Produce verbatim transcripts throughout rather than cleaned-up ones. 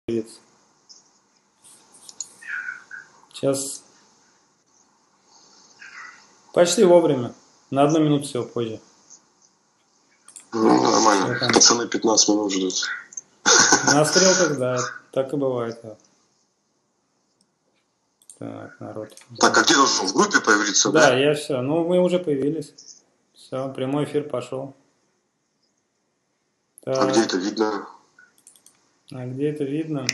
Сейчас почти вовремя. На одну минуту всего позже. Ну, нормально. Пацаны пятнадцать минут ждут. На стрелках, да, так и бывает. Так, народ. Так, а где должен в группе появиться? Да, да? я все. Ну, мы уже появились. Все, прямой эфир пошел. Так. А где это видно? А где это видно?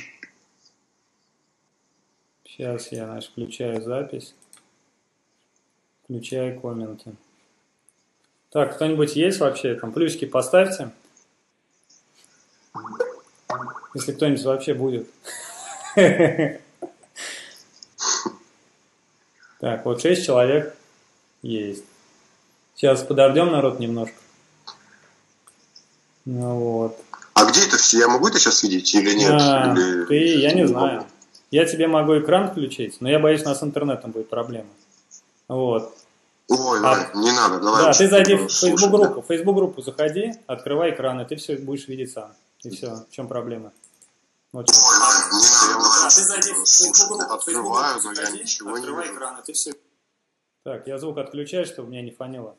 Сейчас я, значит, включаю запись. Включаю комменты. Так, кто-нибудь есть вообще? Там плюсики поставьте. Если кто-нибудь вообще будет. Так, вот шесть человек есть. Сейчас подождем народ немножко. Ну вот. А где это все? Я могу это сейчас видеть или нет? А, или... Ты, я не не знаю. могу. Я тебе могу экран включить, но я боюсь, у нас с интернетом будет проблема. Вот. Ой, А, ой, не надо, давай. Да, ты зайди в слушать, Facebook-группу, да. в Facebook-группу заходи, открывай экран, и ты все будешь видеть сам. И все, в чем проблема? Вот. Ой, ой, не надо, я вот Да, ты зайди в Facebook-группу, открываю, но я ничего не открывай вижу. экран, и ты все... Так, я звук отключаю, чтобы меня не фонило.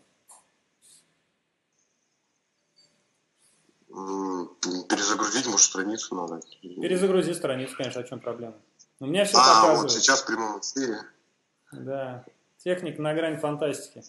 М, Перезагрузить, может, страницу надо. Перезагрузи страницу, конечно, о чем проблема. У меня все А, показывает. вот сейчас в прямом эфире. Да, техника на грани фантастики.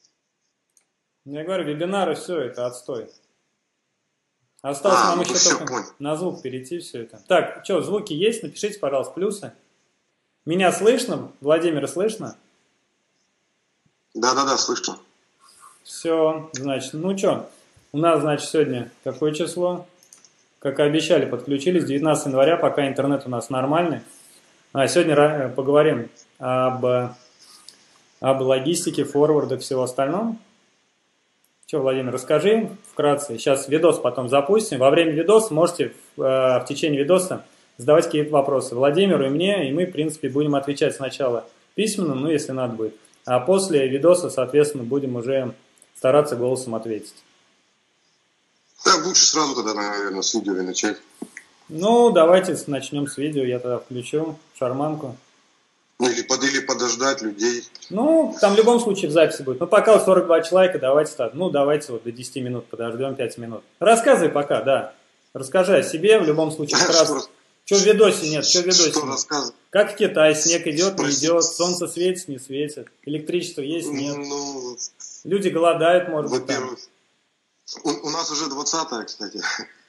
Я говорю, вебинары, все, это отстой. Осталось А, нам ну еще всё, только понял. на звук перейти, все это. Так, что, звуки есть? Напишите, пожалуйста, плюсы. Меня слышно? Владимира слышно? Да-да-да, слышно. Все, значит, ну что, у нас, значит, сегодня какое число? Как и обещали, подключились девятнадцатого января, пока интернет у нас нормальный. А сегодня поговорим об, об логистике, форвардах, всего остальном. Что, Владимир, расскажи вкратце. Сейчас видос потом запустим. Во время видоса можете в, в течение видоса задавать какие-то вопросы Владимиру и мне, и мы, в принципе, будем отвечать сначала письменно, ну, если надо будет. А после видоса, соответственно, будем уже стараться голосом ответить. Да, лучше сразу тогда, наверное, с видео и начать. Ну, давайте начнем с видео. Я тогда включу шарманку. Ну, или, под, или подождать людей. Ну, там в любом случае в записи будет. Ну, пока вот сорок два человека, давайте так. Ну, давайте вот до десяти минут подождем, пять минут. Рассказывай пока, да. Расскажи о себе, в любом случае. Сразу. Что в видосе нет, что в видосе Что нет. рассказывать? Как в Китае, снег идет, не Спросить. идет, солнце светит, не светит, электричество есть, нет. Ну, Люди голодают, может быть, там. во-первых, у, у нас уже двадцатое, кстати.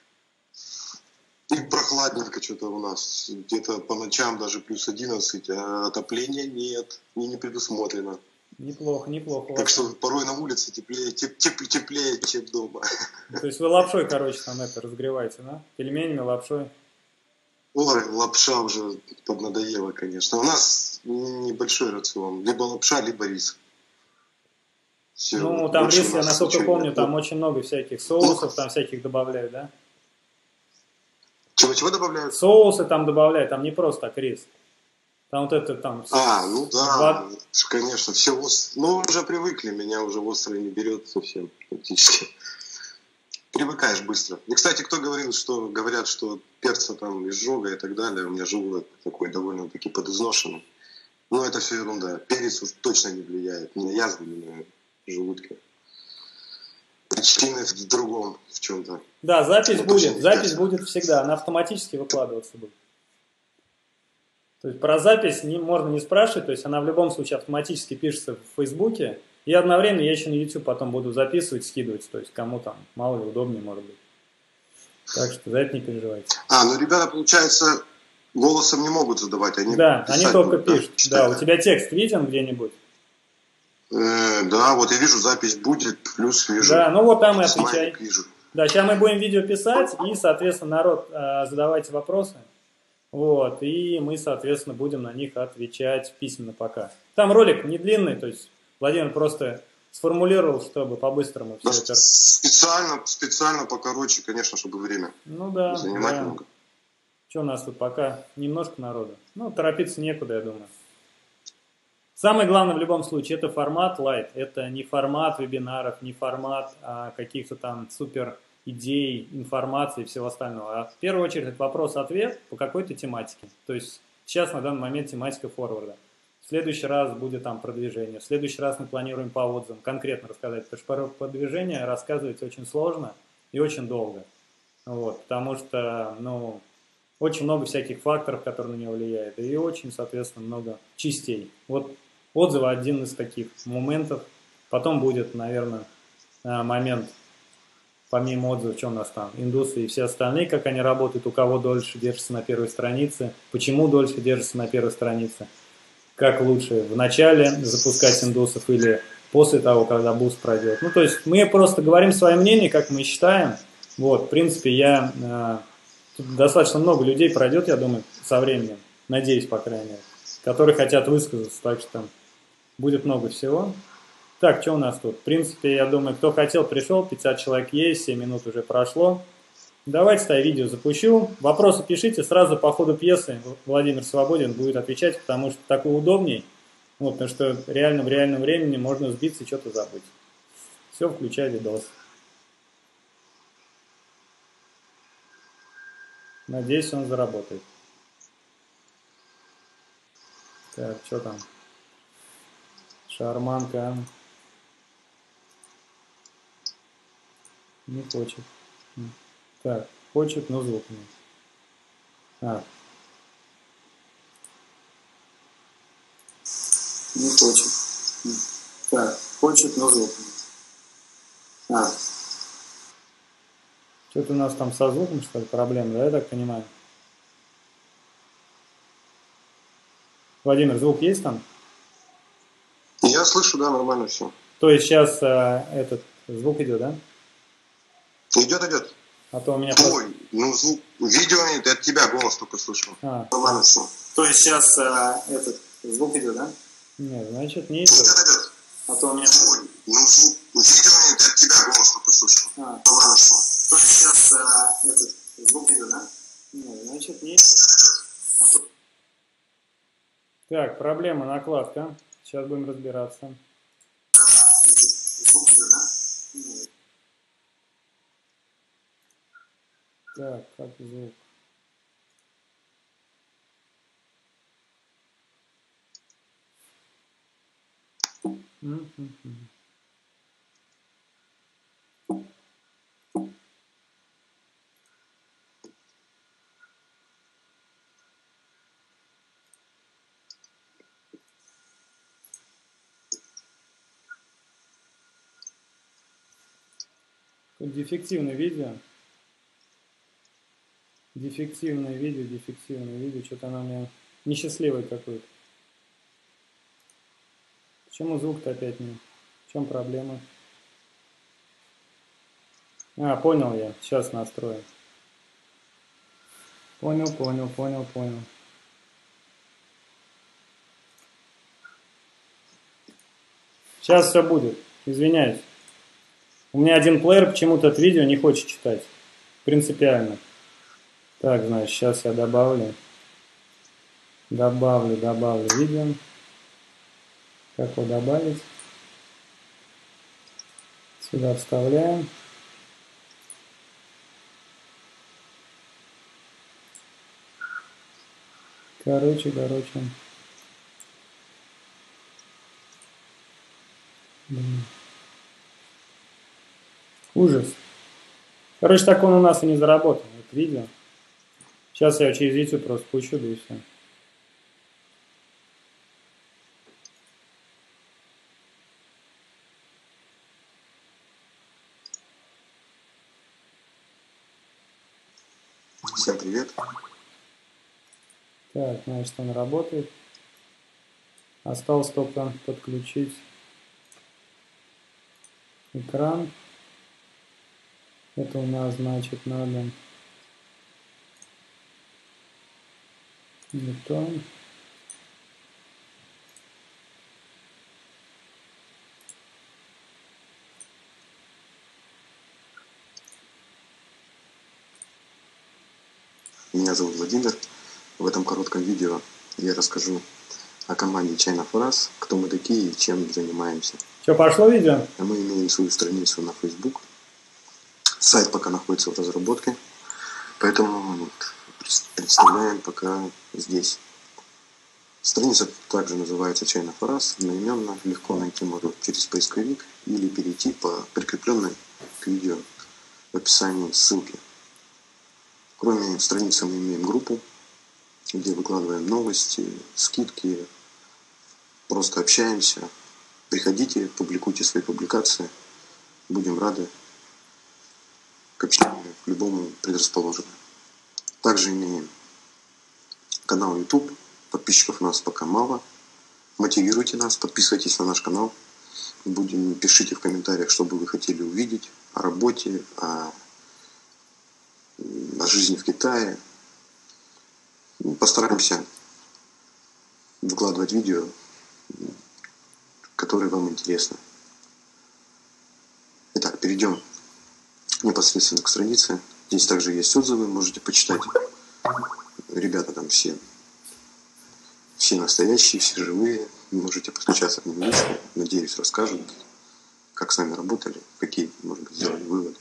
И прохладненько что-то у нас. Где-то по ночам даже плюс одиннадцать, а отопления нет, и не предусмотрено. Неплохо, неплохо. Так что порой на улице теплее, теп, теп, теплее, чем дома. То есть вы лапшой, короче, там это разогреваете, да? Пельменями, лапшой. Ой, лапша уже поднадоела, конечно. У нас небольшой рацион. Либо лапша, либо рис. Все, Ну, там больше рис, у я нас насколько ничего помню, нет. там очень много всяких соусов, там всяких добавляют, да? Чего-чего добавляют? Соусы там добавляют, там не просто так рис. Там вот это там... А, ну да, Вод... конечно, все ост... Ну, уже привыкли, меня уже острое не берет совсем, практически. Привыкаешь быстро. И, кстати, кто говорил, что говорят, что перца там изжога и так далее, у меня желудок такой довольно-таки подизношенный. Ну, это все ерунда. Перец уж точно не влияет ни на язву, ни на желудке. Причина в другом, в чем-то. Да, запись Ну, будет, точно запись не будет всегда, она автоматически выкладываться будет. То есть про запись не, можно не спрашивать, то есть она в любом случае автоматически пишется в Фейсбуке, и одновременно я еще на YouTube потом буду записывать, скидывать, то есть кому там, мало ли, удобнее может быть. Так что за это не переживайте. А, ну ребята, получается, голосом не могут задавать, они Да, они только будут, пишут. Да, у тебя текст виден где-нибудь? Э, да, вот я вижу, запись будет, плюс вижу. Да, ну вот там и отвечай. Смайлик вижу. Да, сейчас мы будем видео писать, и, соответственно, народ, э, задавайте вопросы. Вот, и мы, соответственно, будем на них отвечать письменно пока. Там ролик не длинный, то есть Владимир просто сформулировал, чтобы по-быстрому Да, все это... специально, специально покороче, конечно, чтобы время Ну да, занимать да. много. Что у нас тут пока? Немножко народу. Ну, торопиться некуда, я думаю. Самое главное в любом случае, это формат лайт. Это не формат вебинаров, не формат а, каких-то там супер идей, информации и всего остального. А в первую очередь это вопрос-ответ по какой-то тематике. То есть сейчас на данный момент тематика форварда. В следующий раз будет там продвижение. В следующий раз мы планируем по отзывам конкретно рассказать. Потому что про продвижение рассказывать очень сложно и очень долго. Вот, потому что, ну, очень много всяких факторов, которые на него влияют. И очень, соответственно, много частей. Вот отзывы один из таких моментов. Потом будет, наверное, момент, помимо отзывов, что у нас там, индусы и все остальные, как они работают, у кого дольше держится на первой странице, почему дольше держится на первой странице, как лучше в начале запускать индусов или после того, когда буст пройдет. Ну, то есть мы просто говорим свое мнение, как мы считаем. Вот, в принципе, я... Э, тут достаточно много людей пройдет, я думаю, со временем, надеюсь, по крайней мере, которые хотят высказаться, так что там будет много всего. Так, что у нас тут? В принципе, я думаю, кто хотел, пришел, пятьдесят человек есть, семь минут уже прошло. Давайте я видео запущу. Вопросы пишите сразу по ходу пьесы. Владимир Свободин будет отвечать, потому что так удобней. Вот, потому что реально в реальном времени можно сбиться и что-то забыть. Все, включай видос. Надеюсь, он заработает. Так, что там? Шарманка. Не хочет. Так, хочет, но звук нет. А. Не хочет. Так, хочет, но звук нет. А. Что-то у нас там со звуком, что ли, проблема, да, я так понимаю? Владимир, звук есть там? Я слышу, да, нормально все. То есть сейчас а, этот звук идет, да? Идет, идет. А то у меня... Ой, просто... ну звук, видео нет, я от тебя голос только слышу. А. Нормально все. То есть сейчас а, этот звук идет, да? Нет, значит не идет. Идет, идет. А то у меня... Ой, ну звук, видео нет, я от тебя голос только слышу. А. Нормально все. То есть сейчас а, этот звук идет, да? Нет, значит не идет. А то... Так, проблема накладка. Сейчас будем разбираться. Так, как звук? Тут дефективное видео. Дефективное видео, дефективное видео. Что-то оно у меня несчастливое какое-то. Почему звук-то опять не? В чем проблема? А, понял я. Сейчас настрою. Понял, понял, понял, понял. Сейчас все будет. Извиняюсь. У меня один плеер почему-то это видео не хочет читать. Принципиально. Так, значит, сейчас я добавлю. Добавлю, добавлю видео. Как его добавить? Сюда вставляем. Короче, короче. Ужас. Короче, так он у нас и не заработал. Это видео. Сейчас я через YouTube просто пущу, да и все. Всем привет. Так, значит, он работает. Осталось только подключить экран. Это у нас, значит, надо не то. Меня зовут Владимир. В этом коротком видео я расскажу о команде China for Us, кто мы такие и чем занимаемся. Что, пошло видео? Мы имеем свою страницу на Facebook. Сайт пока находится в разработке, поэтому вот, представляем пока здесь. Страница также называется «Чайна Фарас», одноименно, легко найти можно через поисковик или перейти по прикрепленной к видео в описании ссылке. Кроме страницы мы имеем группу, где выкладываем новости, скидки, просто общаемся. Приходите, публикуйте свои публикации, будем рады к общению к любому предрасположенному. Также имеем канал YouTube. Подписчиков у нас пока мало. Мотивируйте нас, подписывайтесь на наш канал. Будем, пишите в комментариях, что бы вы хотели увидеть о работе, о, о жизни в Китае. Постараемся выкладывать видео, которые вам интересны. Итак, перейдем непосредственно к странице. Здесь также есть отзывы, можете почитать. Ребята там все Все настоящие, все живые. Можете подключаться к ним лично. Надеюсь, расскажут, как с нами работали, какие, может быть, сделали выводы.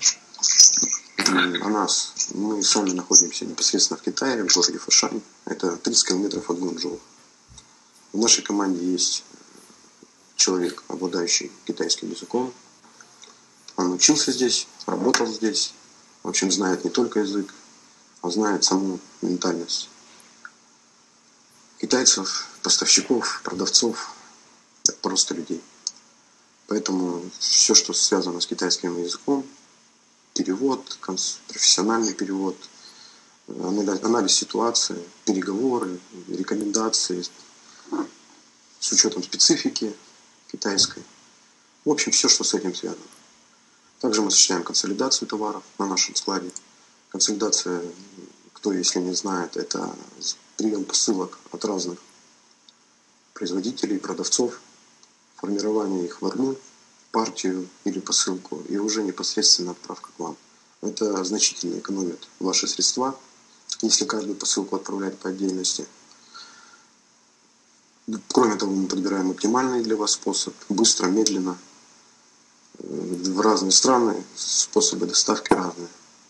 О нас. Мы сами находимся непосредственно в Китае, в городе Фошань. Это тридцать километров от Гуанчжоу. В нашей команде есть человек, обладающий китайским языком. Он учился здесь, работал здесь. В общем, знает не только язык, а знает саму ментальность китайцев, поставщиков, продавцов, просто людей. Поэтому все, что связано с китайским языком, перевод, профессиональный перевод, анализ ситуации, переговоры, рекомендации с учетом специфики китайской. В общем, все, что с этим связано. Также мы осуществляем консолидацию товаров на нашем складе. Консолидация, кто если не знает, это прием посылок от разных производителей, продавцов, формирование их в одну партию или посылку и уже непосредственно отправка к вам. Это значительно экономит ваши средства, если каждую посылку отправлять по отдельности. Кроме того, мы подбираем оптимальный для вас способ, быстро, медленно, в разные страны, способы доставки разные.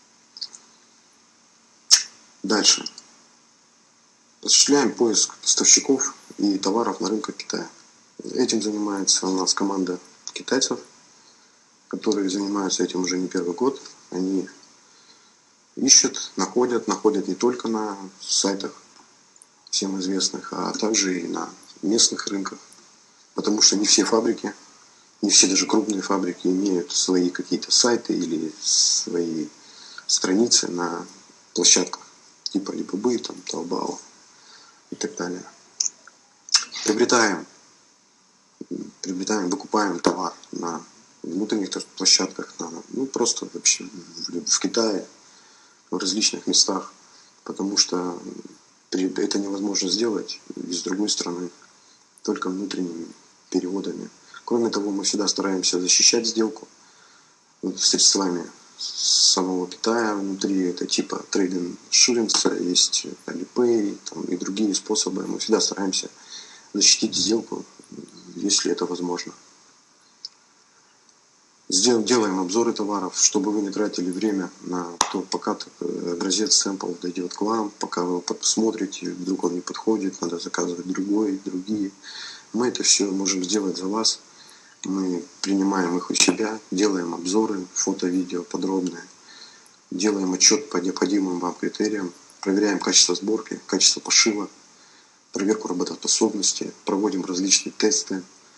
Дальше. Осуществляем поиск поставщиков и товаров на рынках Китая. Этим занимается у нас команда китайцев, которые занимаются этим уже не первый год. Они ищут, находят, находят не только на сайтах всем известных, а также и на местных рынках. Потому что не все фабрики, не все даже крупные фабрики имеют свои какие-то сайты или свои страницы на площадках типа Alibaba, там, Taobao и так далее. Приобретаем, приобретаем, выкупаем товар на внутренних площадках, на, ну просто вообще в, в Китае, в различных местах, потому что это невозможно сделать из другой страны, только внутренними переводами. Кроме того, мы всегда стараемся защищать сделку средствами самого Китая. Внутри это типа трейдинг иншуренса, есть Alipay там, и другие способы. Мы всегда стараемся защитить сделку, если это возможно. Делаем обзоры товаров, чтобы вы не тратили время на то, пока образец сэмплов дойдет к вам, пока вы посмотрите, вдруг он не подходит, надо заказывать другой, другие. Мы это все можем сделать за вас. Мы принимаем их у себя, делаем обзоры, фото, видео подробные, делаем отчет по необходимым вам критериям, проверяем качество сборки, качество пошива, проверку работоспособности, проводим различные тесты,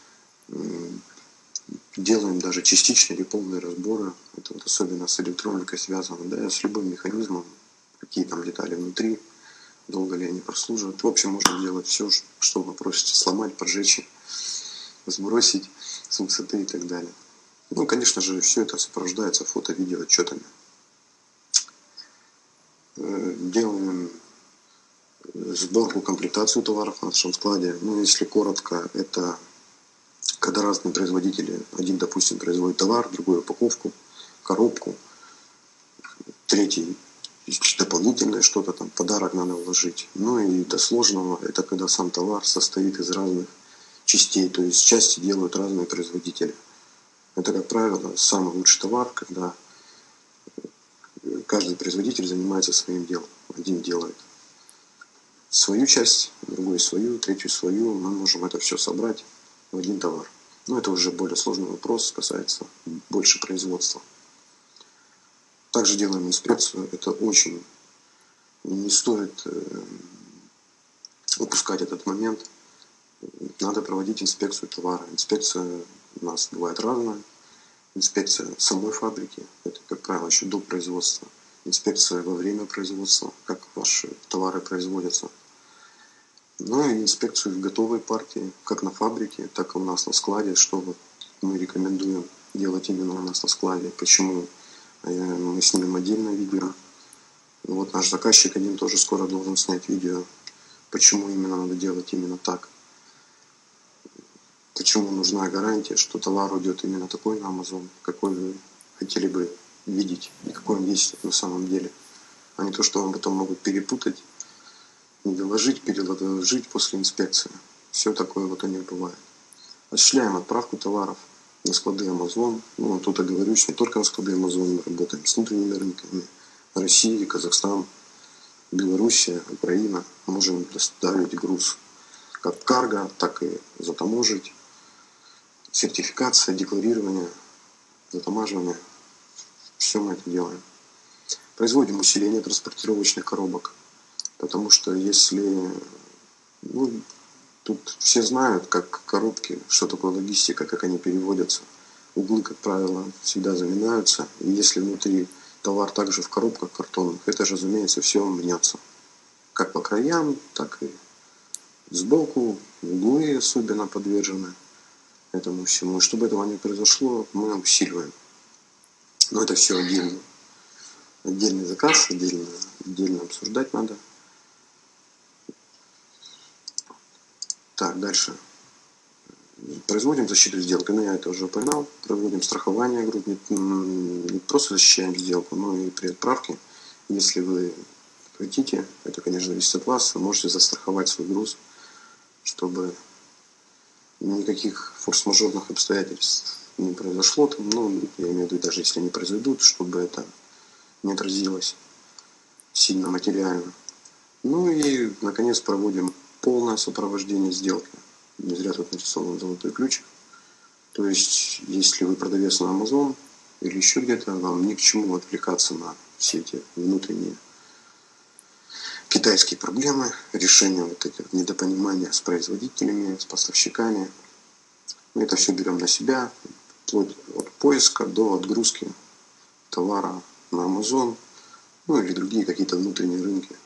делаем даже частичные или полные разборы. Это вот особенно с электроникой связано, да, с любым механизмом, какие там детали внутри, долго ли они прослужат. В общем, можно делать все, что вы просите, сломать, поджечь, сбросить с высоты и так далее. Ну, конечно же, все это сопровождается фото-видео отчетами. Делаем сборку, комплектацию товаров на нашем складе. Ну, если коротко, это когда разные производители, один, допустим, производит товар, другой упаковку, коробку, третий дополнительное что-то там, подарок надо вложить. Ну и до сложного, это когда сам товар состоит из разных частей, то есть части делают разные производители. Это, как правило, самый лучший товар, когда каждый производитель занимается своим делом. Один делает свою часть, другой свою, третью свою. Мы можем это все собрать в один товар. Но это уже более сложный вопрос, касается больше производства. Также делаем инспекцию. Это очень не стоит э, упускать этот момент. Надо проводить инспекцию товара. Инспекция у нас бывает разная. Инспекция самой фабрики, это, как правило, еще до производства. Инспекция во время производства, как ваши товары производятся. Ну и инспекцию в готовой партии, как на фабрике, так и у нас на складе, что вот мы рекомендуем делать именно у нас на складе. Почему мы снимем отдельное видео. Вот наш заказчик один тоже скоро должен снять видео, почему именно надо делать именно так. Почему нужна гарантия, что товар уйдет именно такой на Amazon, какой вы хотели бы видеть и какой он есть на самом деле. А не то, что вам потом могут перепутать, не доложить, переложить после инспекции. Все такое вот у них бывает. Осуществляем отправку товаров на склады Amazon. Ну, тут оговорюсь, не только на склады Amazon, мы работаем с внутренними рынками. Россия, Казахстан, Белоруссия, Украина. Можем доставить груз как карго, так и затаможить. Сертификация, декларирование, затамаживание. Все мы это делаем. Производим усиление транспортировочных коробок. Потому что если... Ну, тут все знают, как коробки, что такое логистика, как они переводятся. Углы, как правило, всегда заминаются. И если внутри товар также в коробках картонных, это же, разумеется, все мнется. Как по краям, так и сбоку, углы особенно подвержены этому всему. И чтобы этого не произошло, мы усиливаем. Но это все отдельно. Отдельный заказ, отдельно, отдельно обсуждать надо. Так, дальше. Производим защиту сделки. Ну, я это уже упоминал. Проводим страхование групп. Не, не просто защищаем сделку, но и при отправке. Если вы хотите, это, конечно, зависит от вас, вы можете застраховать свой груз, чтобы никаких форс-мажорных обстоятельств не произошло. Там, ну, я имею в виду, даже если они произойдут, чтобы это не отразилось сильно материально. Ну и, наконец, проводим полное сопровождение сделки. Не зря тут нарисован золотой ключик. То есть, если вы продавец на Amazon или еще где-то, вам ни к чему отвлекаться на все эти внутренние китайские проблемы, решение вот этих недопонимания с производителями, с поставщиками. Мы это все берем на себя, вплоть от поиска до отгрузки товара на Amazon, ну или другие какие-то внутренние рынки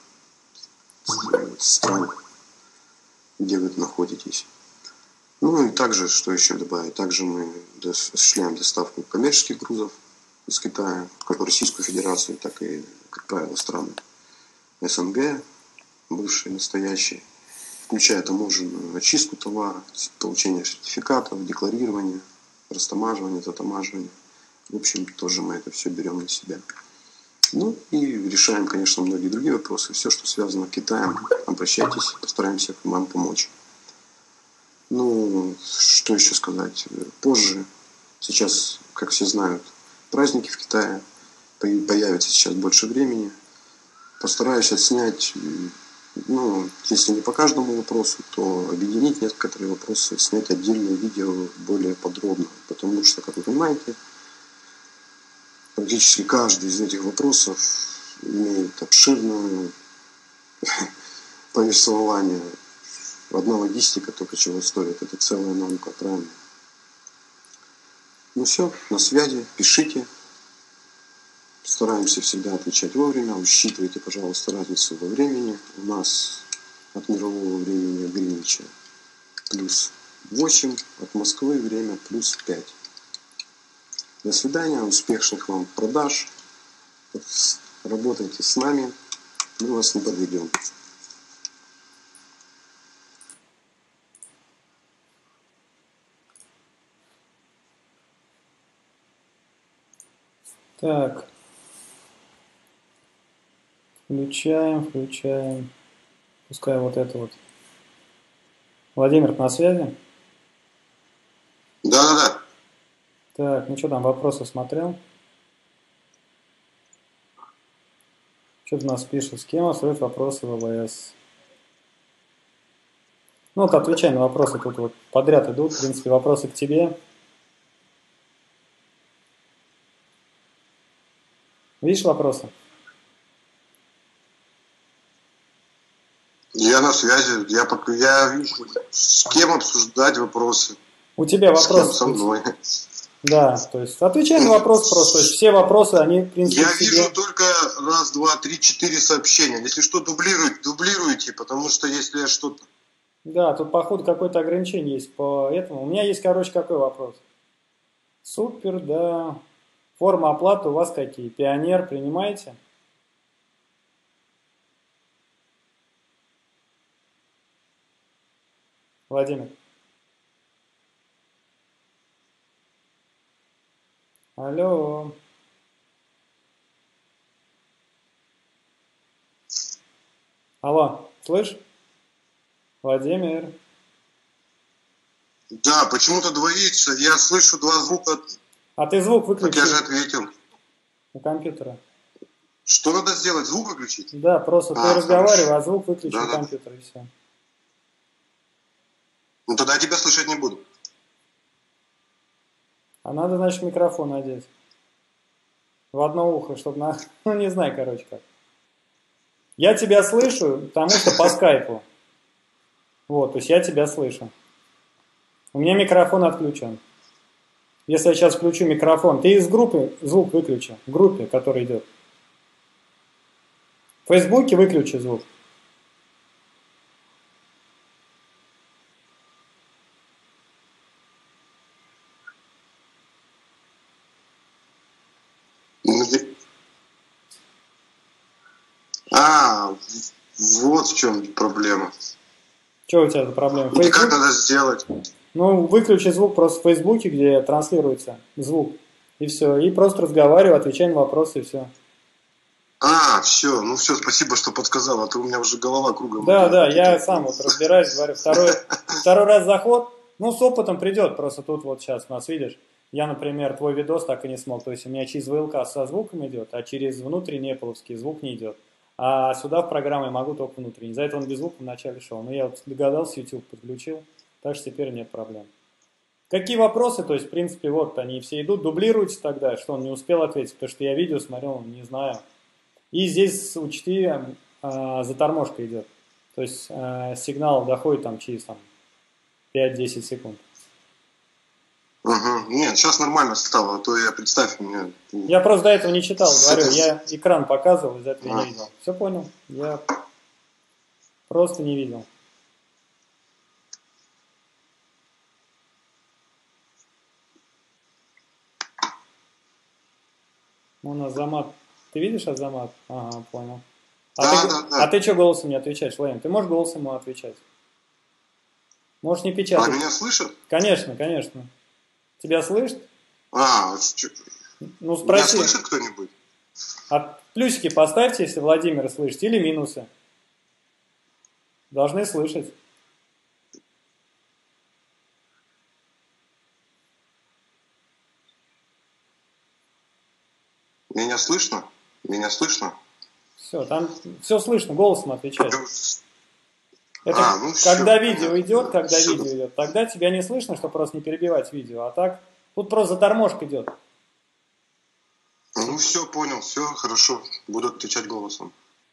стран, где вы находитесь. Ну и также, что еще добавить, также мы осуществляем доставку коммерческих грузов из Китая, как в Российскую Федерацию, так и, как правило, страны СНГ, бывшие, настоящие, включая таможенную очистку товара, получение сертификатов, декларирование, растамаживание, затамаживание. В общем, тоже мы это все берем на себя. Ну и решаем, конечно, многие другие вопросы. Все, что связано с Китаем, обращайтесь, постараемся вам помочь. Ну, что еще сказать? Позже, сейчас, как все знают, праздники в Китае, появится сейчас больше времени. Постараюсь отснять, ну, если не по каждому вопросу, то объединить некоторые вопросы, снять отдельное видео более подробно. Потому что, как вы понимаете, практически каждый из этих вопросов имеет обширное повествование. Одна логистика только чего стоит. Это целая наука, правильно? Ну все, на связи, пишите. Стараемся всегда отвечать вовремя. Учитывайте, пожалуйста, разницу во времени. У нас от мирового времени Гринвича плюс восемь, от Москвы время плюс пять. До свидания, успешных вам продаж. Работайте с нами, мы вас не подведем. Так. Включаем, включаем. Пускай вот это вот. Владимир, на связи? Да, да, да. Так, ну что там, вопросы смотрел? Что-то нас пишет. С кем обсуждать вопросы в ВВС? Ну, вот отвечай на вопросы. Тут вот подряд идут. В принципе, вопросы к тебе. Видишь вопросы? Я на связи. Я, пока, я вижу, с кем обсуждать вопросы. У тебя вопрос. С кем? Со мной. Да, то есть отвечай на вопрос просто. То есть все вопросы, они, в принципе, Я к тебе. вижу только раз, два, три, четыре сообщения. Если что, дублируйте, дублируйте, потому что если я что-то... Да, тут, походу, какое-то ограничение есть по этому. У меня есть, короче, какой вопрос? Супер, да. Форма оплаты у вас какие? Пионер принимаете? Владимир. Алло. Алло, слышь? Владимир. Да, почему-то двоится. Я слышу два звука. А ты звук Так выключил я же ответил. у компьютера. Что надо сделать? Звук выключить? Да, просто ты А, разговаривай, хорошо. а звук выключи Да, у да. компьютера и все. Ну тогда я тебя слышать не буду. А надо, значит, микрофон одеть. В одно ухо, чтобы на... Ну, не знаю, короче, как. Я тебя слышу, потому что по скайпу. Вот, то есть я тебя слышу. У меня микрофон отключен. Если я сейчас включу микрофон, ты из группы звук выключи. В группе, который идет. В Фейсбуке выключи звук. А, вот в чем проблема. Что у тебя за проблема? И как Facebook? надо сделать? Ну, выключи звук просто в Фейсбуке, где транслируется звук. И все. И просто разговаривай, отвечай на вопросы, и все. А, все, ну все, спасибо, что подсказал, а то у меня уже голова кругом. Да, идет. да, я сам вот разбираюсь, говорю, второй, второй раз заход, ну, с опытом придет, просто тут вот сейчас у нас, видишь, я, например, твой видос так и не смог, то есть у меня через ви эл кей со звуком идет, а через внутренний Apple звук не идет, а сюда в программе я могу только внутренний, за это он без звука вначале шел, но я вот догадался, YouTube подключил, так что теперь нет проблем. Какие вопросы, то есть, в принципе, вот они все идут, дублируйте тогда, что он не успел ответить, потому что я видео смотрел, не знаю. И здесь учти, э, заторможка идет. То есть э, сигнал доходит там через там, пять-десять секунд. Угу. Нет, сейчас нормально стало, а то я, представь, мне... Я просто до этого не читал, говорю, я экран показывал, из-за этого а. не видел. Все понял, я просто не видел. Вон Азамат. Ты видишь Азамат? Ага, понял. А, да, ты, да, да. а ты что голосом не отвечаешь, Владимир? Ты можешь голосом ему отвечать? Можешь не печатать. А меня слышат? Конечно, конечно. Тебя слышат? А, чё? Ну спроси. Меня слышит кто-нибудь? А плюсики поставьте, если Владимира слышите, или минусы. Должны слышать. Меня слышно? Меня слышно? Все, там все слышно, голосом отвечать. Это а, ну когда всё, видео понятно. идет, когда Всё. видео идет, тогда тебя не слышно, чтобы просто не перебивать видео. А так, тут просто заторможка идет. Ну все, понял, все, хорошо. Буду отвечать голосом.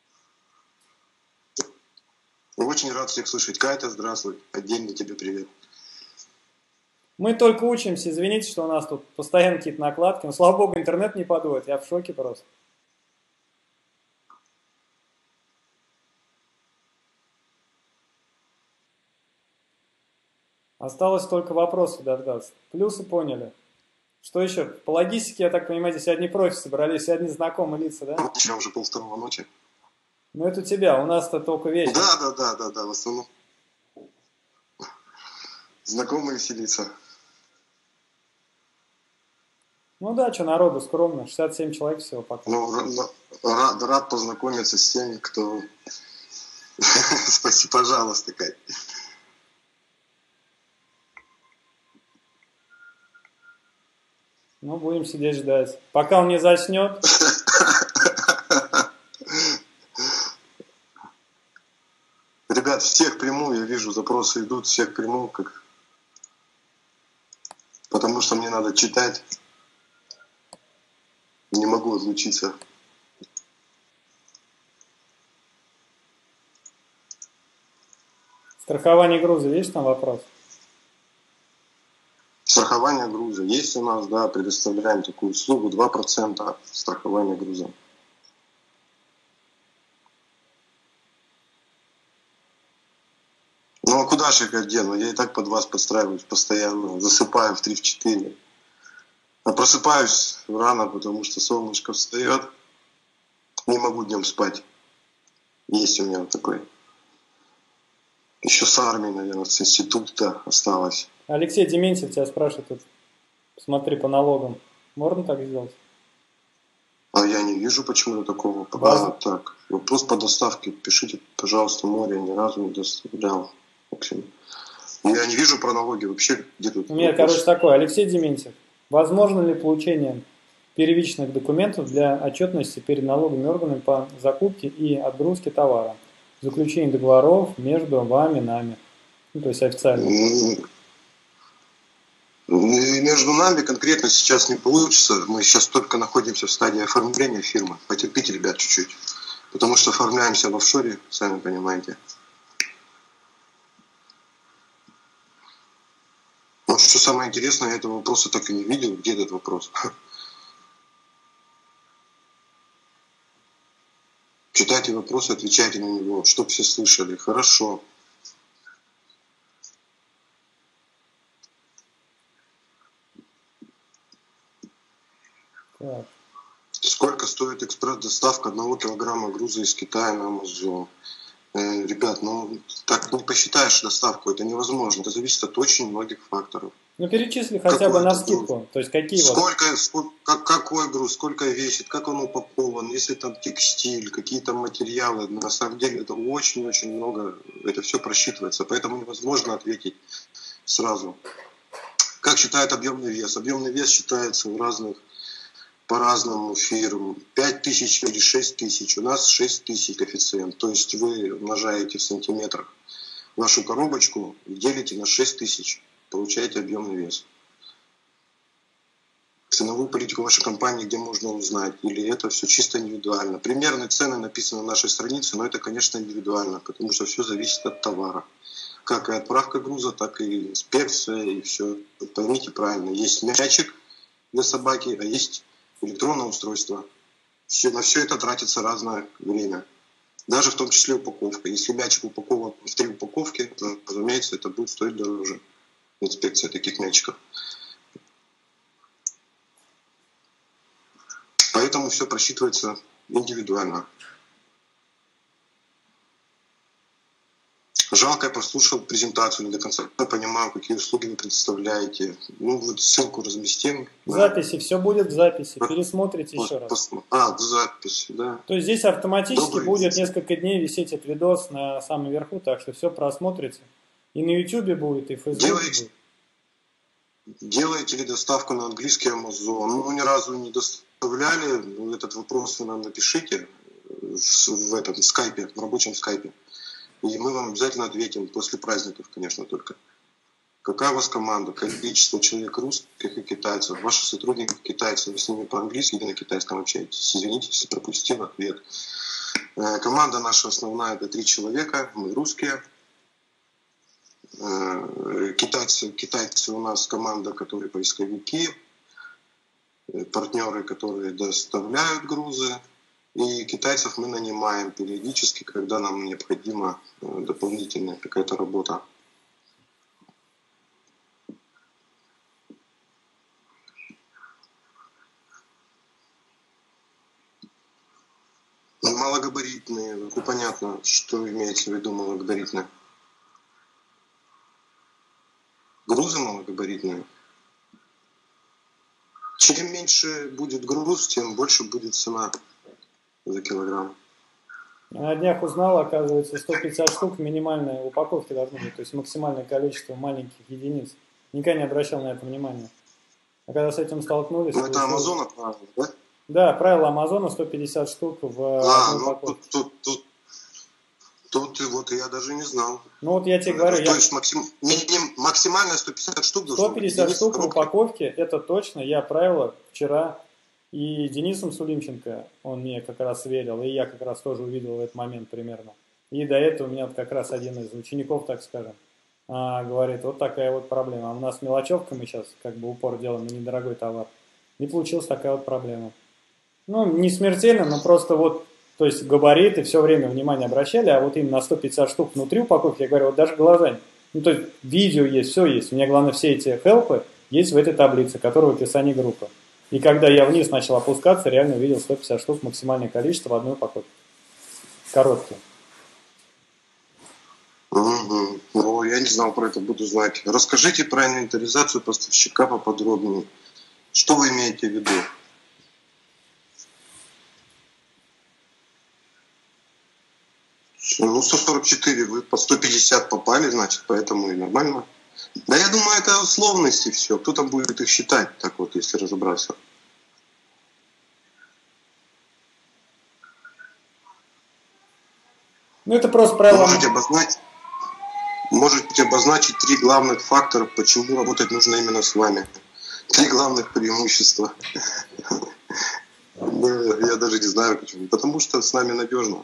Очень рад всех слышать. Катя, здравствуй. Отдельно тебе привет. Мы только учимся, извините, что у нас тут постоянно какие-то накладки. Но, слава богу, интернет не подводит, я в шоке просто. Осталось только вопросы дождаться. Плюсы поняли. Что еще? По логистике, я так понимаю, здесь одни профи собрались, все одни знакомые лица, да? Вот сейчас уже полвторого ночи. Ну это у тебя, у нас-то только вечер. Да, да, да, да, да, в основном. Знакомые селиться. Ну да, что народу скромно, шестьдесят семь человек всего пока. Ну, рад, рад познакомиться с теми, кто... Спасибо, пожалуйста, Кать. Ну, будем сидеть ждать. Пока он не заснет. ребят, всех приму, я вижу, запросы идут, всех приму, как... потому что мне надо читать. Не могу отлучиться. Страхование груза, есть там вопрос? Страхование груза. Есть у нас, да, предоставляем такую услугу, два процента страхования груза. Ну а куда же их дену? Я и так под вас подстраиваюсь постоянно, засыпаю в три-четыре. А просыпаюсь рано, потому что солнышко встает. Не могу днем спать. Есть у меня вот такой. Еще с армии, наверное, с института осталось. Алексей Дементьев тебя спрашивает, тут, смотри, по налогам. Можно так сделать? А я не вижу почему-то такого. Вас... А, так, вопрос по доставке. Пишите, пожалуйста, море. Ни разу не доставлял. Я не вижу про налоги вообще. Где тут Нет, вопрос? короче, такой. Алексей Дементьев. Возможно ли получение первичных документов для отчетности перед налоговыми органами по закупке и отгрузке товара? Заключение договоров между вами и нами. Ну, то есть официально. Между нами конкретно сейчас не получится. Мы сейчас только находимся в стадии оформления фирмы. Потерпите, ребят, чуть-чуть. Потому что оформляемся в офшоре, сами понимаете. Вот что самое интересное, я этого вопроса так и не видел. Где этот вопрос? Читайте вопрос, отвечайте на него, чтоб все слышали. Хорошо. Так. Сколько стоит экспресс-доставка одного килограмма груза из Китая на Амазон? Э, ребят, ну так не посчитаешь доставку, это невозможно. Это зависит от очень многих факторов. Ну перечисли хотя бы на скидку. Груз? То есть какие сколько, вот... сколько, как, какой груз, сколько весит, как он упакован, если там текстиль, какие там материалы. На самом деле это очень-очень много, это все просчитывается, поэтому невозможно ответить сразу. Как считает объемный вес? Объемный вес считается у разных по-разному фирм. пять тысяч или шесть тысяч. У нас шесть тысяч коэффициент. То есть вы умножаете в сантиметрах вашу коробочку и делите на шесть тысяч. Получаете объемный вес. Ценовую политику вашей компании, где можно узнать, или это все чисто индивидуально. Примерные цены написаны на нашей странице, но это, конечно, индивидуально, потому что все зависит от товара. Как и отправка груза, так и инспекция, и все. Поймите правильно, есть мячик для собаки, а есть электронное устройство. Все, на все это тратится разное время. Даже в том числе упаковка. Если мячик упакован в три упаковки, то, разумеется, это будет стоить дороже. Инспекция таких мячиков. Поэтому все просчитывается индивидуально. Жалко, я прослушал презентацию не до конца. Я понимаю, какие услуги вы представляете. Ну, вот ссылку разместим. В записи, все будет в записи. Пересмотрите Пос, еще раз. Пос, а, в записи, да. То есть здесь автоматически Добрый будет день. несколько дней висеть этот видос на самом верху, так что все просмотрите. И на YouTube будет, и в Facebook Делайте, будет. Делаете ли доставку на английский Amazon? Ну, ни разу не доставляли. Ну, этот вопрос вы нам напишите в, в этом в скайпе, в рабочем скайпе. И мы вам обязательно ответим после праздников, конечно, только. Какая у вас команда? Количество человек русских и китайцев? Ваши сотрудники китайцы, вы с ними по-английски или на китайском общаетесь? Извините, если пропустил ответ. Команда наша основная – это три человека, мы русские. Китайцы, китайцы у нас команда, которые поисковики, партнеры, которые доставляют грузы. И китайцев мы нанимаем периодически, когда нам необходима дополнительная какая-то работа. Малогабаритные. Ну, понятно, что имеется в виду малогабаритные. Грузы малогабаритные. Чем меньше будет груз, тем больше будет цена за килограмм. На днях узнал, оказывается, сто пятьдесят штук минимальной упаковки должно быть, то есть максимальное количество маленьких единиц. Никогда не обращал на это внимания. А когда с этим столкнулись... Ну, это Амазона правило, да? Да, правило Амазона сто пятьдесят штук в а, одну ну, упаковке. Тут, тут, тут, Тут вот я даже не знал. Ну вот я тебе говорю, То я... есть максим... минимум, максимально сто пятьдесят штук должно сто пятьдесят быть. штук в упаковке, это точно, я отправила вчера и Денисом Сулимченко, он мне как раз верил, и я как раз тоже увидел в этот момент примерно. И до этого у меня вот как раз один из учеников, так скажем, а, говорит, вот такая вот проблема. А у нас мелочевка, мы сейчас как бы упор делаем на недорогой товар. И получилась такая вот проблема. Ну, не смертельно, но просто вот, то есть габариты все время внимание обращали, а вот именно на сто пятьдесят штук внутри упаковки, я говорю, вот даже глаза, ну, то есть видео есть, все есть. У меня, главное, все эти хелпы есть в этой таблице, которая в описании группы. И когда я вниз начал опускаться, реально увидел сто пятьдесят штук, максимальное количество в одной упаковке. Короткие. Угу. Ну, я не знал про это, буду знать. Расскажите про инвентаризацию поставщика поподробнее. Что вы имеете в виду? Ну, сто сорок четыре, вы по сто пятьдесят попали, значит, поэтому и нормально. Да я думаю, это условности все. Кто там будет их считать, так вот, если разобраться. Ну, это просто правило. Можете обозначить, можете обозначить три главных фактора, почему работать нужно именно с вами. Три главных преимущества. Я даже не знаю почему. Потому что с нами надежно.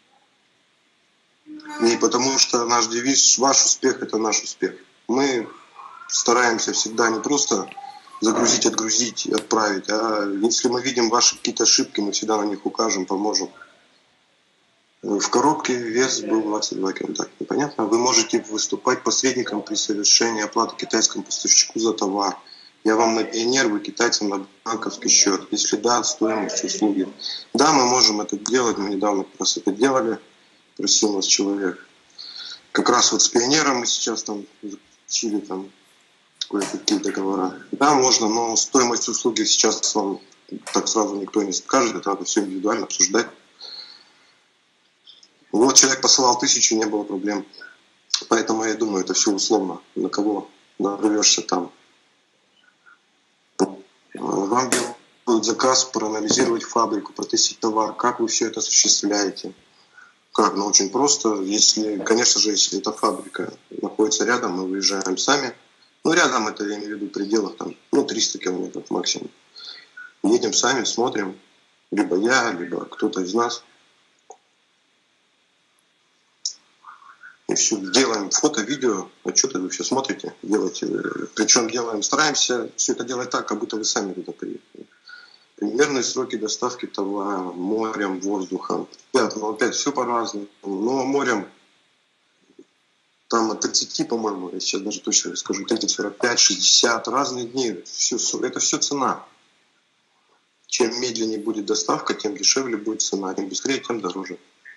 И потому что наш девиз «Ваш успех – это наш успех». Мы стараемся всегда не просто загрузить, отгрузить и отправить, а если мы видим ваши какие-то ошибки, мы всегда на них укажем, поможем. В коробке вес был двадцать два килограмма. Непонятно? Вы можете выступать посредником при совершении оплаты китайскому поставщику за товар. Я вам на пионер, вы китайцам на банковский счет. Если да, стоимость услуги. Да, мы можем это делать, мы недавно как раз это делали. Просил нас человек. Как раз вот с пионером мы сейчас там заключили там кое-какие договора. Да, можно, но стоимость услуги сейчас вам так сразу никто не скажет. Это надо все индивидуально обсуждать. Вот человек посылал тысячу, не было проблем. Поэтому я думаю, это все условно. На кого нарвешься там. Вам делают заказ проанализировать фабрику, протестить товар. Как вы все это осуществляете? Как? Ну, очень просто. Если, конечно же, если эта фабрика находится рядом, мы выезжаем сами. Ну, рядом это, я имею в виду, в пределах там, ну, триста километров максимум. Едем сами, смотрим. Либо я, либо кто-то из нас. И все, делаем фото, видео, отчеты вы все смотрите, делаете. Причем делаем, стараемся все это делать так, как будто вы сами туда приехали. Примерные сроки доставки товара морем, воздухом. Опять, ну, опять все по-разному. Но морем там от тридцати, по-моему, я сейчас даже точно скажу, тридцать, сорок пять, шестьдесят, разные дни. Все, это все цена. Чем медленнее будет доставка, тем дешевле будет цена. Чем быстрее, тем дороже.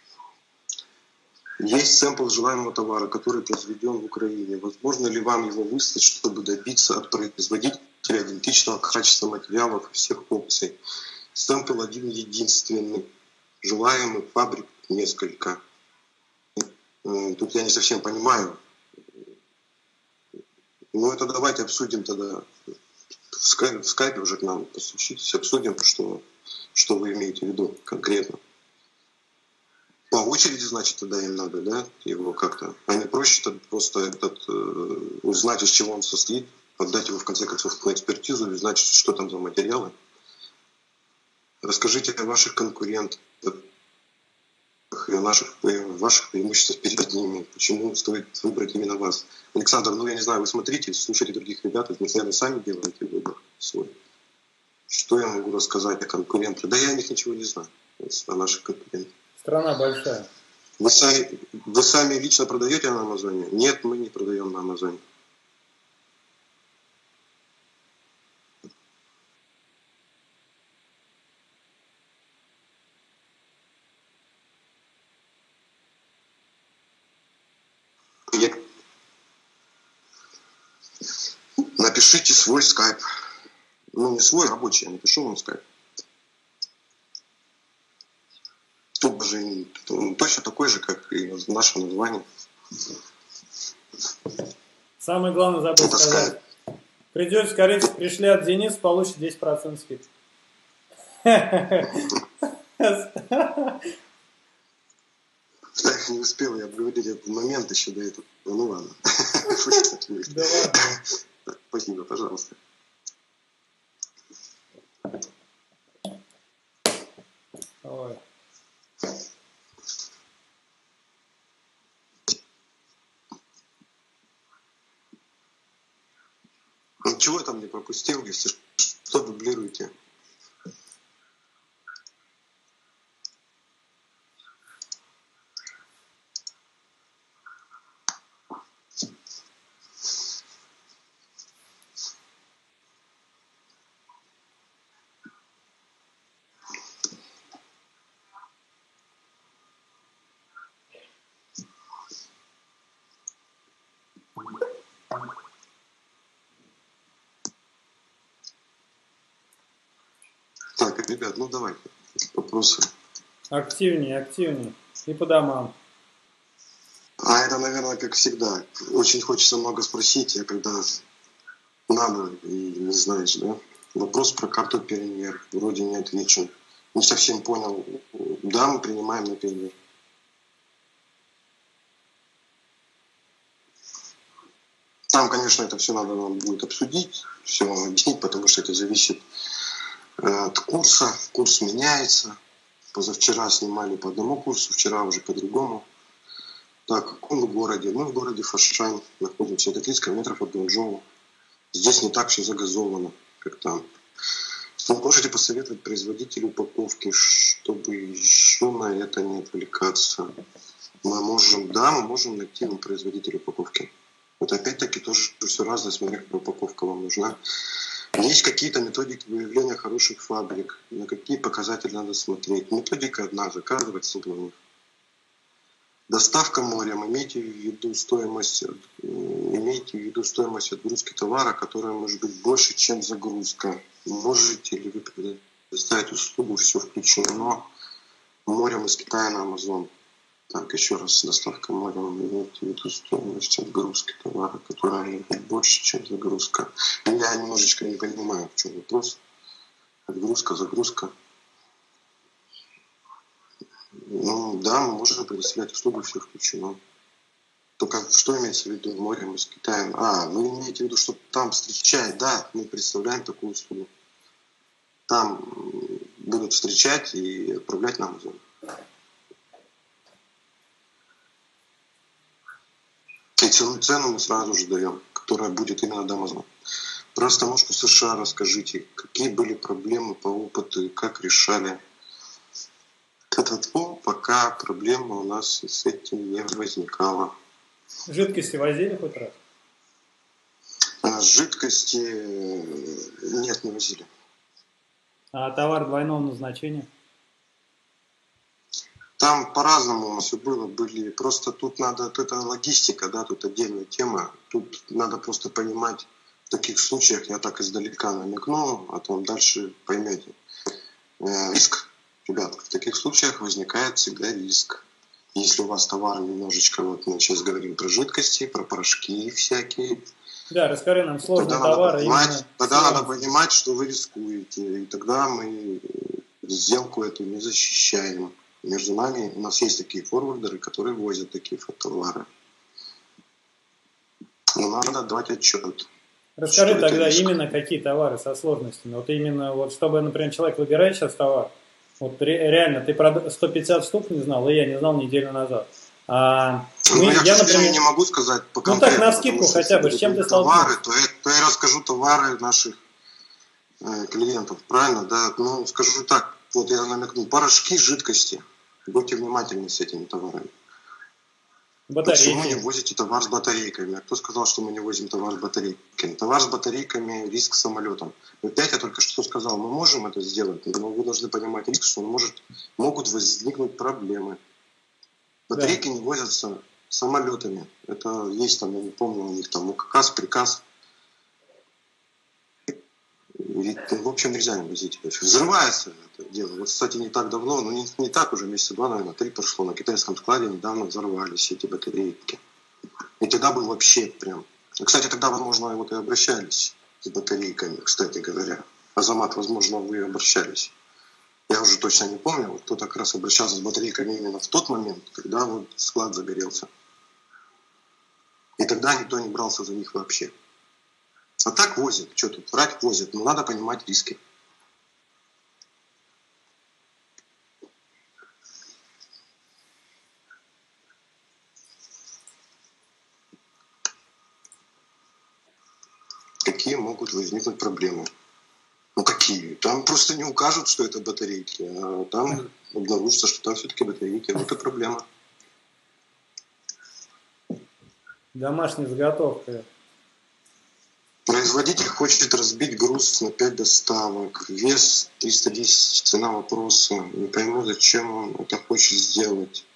Есть сэмпл желаемого товара, который произведен в Украине. Возможно ли вам его выслать, чтобы добиться от производителя идентичного качества материалов и всех опций? Сэмпл один единственный. Желаемых фабрик несколько. Тут я не совсем понимаю. Ну это давайте обсудим тогда. В скайпе, в скайпе уже к нам постучитесь, обсудим, что, что вы имеете в виду конкретно. По очереди, значит, тогда им надо, да, его как-то. А не проще -то просто этот, э, узнать, из чего он состоит, отдать его, в конце концов, на экспертизу, и знать, что там за материалы. Расскажите о ваших конкурентах, и о наших, ваших преимуществах перед ними. Почему стоит выбрать именно вас? Александр, ну я не знаю, вы смотрите, слушайте других ребят, изначально сами делаете выбор свой. Что я могу рассказать о конкурентах? Да я о них ничего не знаю, о наших конкурентах. Страна большая. Вы сами, вы сами лично продаете на Амазоне? Нет, мы не продаем на Амазоне. Я... Напишите свой скайп. Ну, не свой, рабочий, я напишу вам скайп. Тут же точно такой же, как и наше название. Самое главное забыл Это сказать. скайп. Придете, скорее, пришли от Дениса, получите десять процентов скидки. Так, не успел я обговорить этот момент еще до этого. Ну ладно. Да ладно. Спасибо, пожалуйста. Ой. Ничего там не пропустил, если что, дублируйте. Так, ребят, ну давайте, вопросы. Активнее, активнее. И по домам. А это, наверное, как всегда. Очень хочется много спросить, а когда надо и не знаешь, да? Вопрос про карту Перенер. Вроде не отвечен. Не совсем понял. Да, мы принимаем на Перенер. Там, конечно, это все надо нам будет обсудить, все объяснить, потому что это зависит от курса. Курс меняется. Позавчера снимали по одному курсу, вчера уже по другому. Так, в каком городе? Мы в городе Фошань находимся. Это тридцать километров от Гуанчжоу. Здесь не так все загазовано, как там. Вы можете посоветовать производителю упаковки, чтобы еще на это не отвлекаться? Мы можем, да, мы можем найти вам производителя упаковки. Вот опять-таки тоже все разное, смотря какая упаковка вам нужна. Есть какие-то методики выявления хороших фабрик, на какие показатели надо смотреть. Методика одна, заказывать симплов. Доставка морем. Имейте в виду стоимость, имейте в виду стоимость отгрузки товара, которая может быть больше, чем загрузка. Можете ли вы предоставить услугу, все включено морем из Китая на Амазон? Так, еще раз, доставка морем. Имейте в виду стоимость отгрузки товара, которая может быть больше, чем загрузка. Я немножечко не понимаю, в чем вопрос. Отгрузка, загрузка. Ну да, мы можем предоставлять услугу, все включено. Только что имеется в виду морем из Китая? А, вы имеете в виду, что там встречать? Да, мы представляем такую услугу. Там будут встречать и отправлять на Амазон. И цену, цену мы сразу же даем, которая будет именно до Амазона. Про растаможку США расскажите, какие были проблемы по опыту, как решали? Т-т-т, пока проблема у нас с этим не возникала. Жидкости возили хоть раз? А, жидкости нет, не возили. А товар двойного назначения? Там по-разному у нас все было. Были. Просто тут надо, это логистика, да, тут отдельная тема. Тут надо просто понимать, в таких случаях я так издалека намекну, а там дальше поймете. Риск. Ребят, в таких случаях возникает всегда риск. Если у вас товар немножечко, вот мы сейчас говорим про жидкости, про порошки всякие. Да, расскажи нам сложный тогда товар. Надо понимать, именно тогда надо понимать, что вы рискуете. И тогда мы сделку эту не защищаем. Между нами у нас есть такие форвардеры, которые возят такие товары. Но надо отдавать отчет. Расскажи тогда именно какие товары со сложностями. Вот именно, вот чтобы, например, человек выбирает сейчас товар, вот реально, ты про сто пятьдесят штук не знал, и я не знал неделю назад. А, ну, мы, я, я, например, не могу сказать по Ну так, на скидку хотя бы, с чем ты столкнулся? То я, то я расскажу товары наших э, клиентов, правильно? Да, ну, скажу так, вот я намекнул, порошки, жидкости. Будьте внимательны с этими товарами. Батарейки. Почему не возите товар с батарейками? А кто сказал, что мы не возим товар с батарейками? Товар с батарейками, риск самолетом. Опять я только что сказал, мы можем это сделать, но вы должны понимать риск, что он может, могут возникнуть проблемы. Батарейки да. не возятся самолетами. Это есть там, я не помню, у них там указ, приказ. И, в общем, нельзя не возить. Взрывается это дело. Вот, кстати, не так давно, ну не, не так уже, месяца два, наверное, три прошло, на китайском складе недавно взорвались эти батарейки. И тогда был вообще прям... Кстати, тогда, возможно, вот и обращались с батарейками, кстати говоря. Азамат, возможно, вы обращались. Я уже точно не помню, вот кто-то как раз обращался с батарейками именно в тот момент, когда вот склад загорелся. И тогда никто не брался за них вообще. А так возят, что тут, врать возят, но надо понимать риски. Какие могут возникнуть проблемы? Ну какие? Там просто не укажут, что это батарейки, а там обнаружится, что там все-таки батарейки. Вот и проблема. Домашняя заготовка. Производитель хочет разбить груз на пять доставок. Вес триста десять, цена вопроса. Не пойму, зачем он это хочет сделать.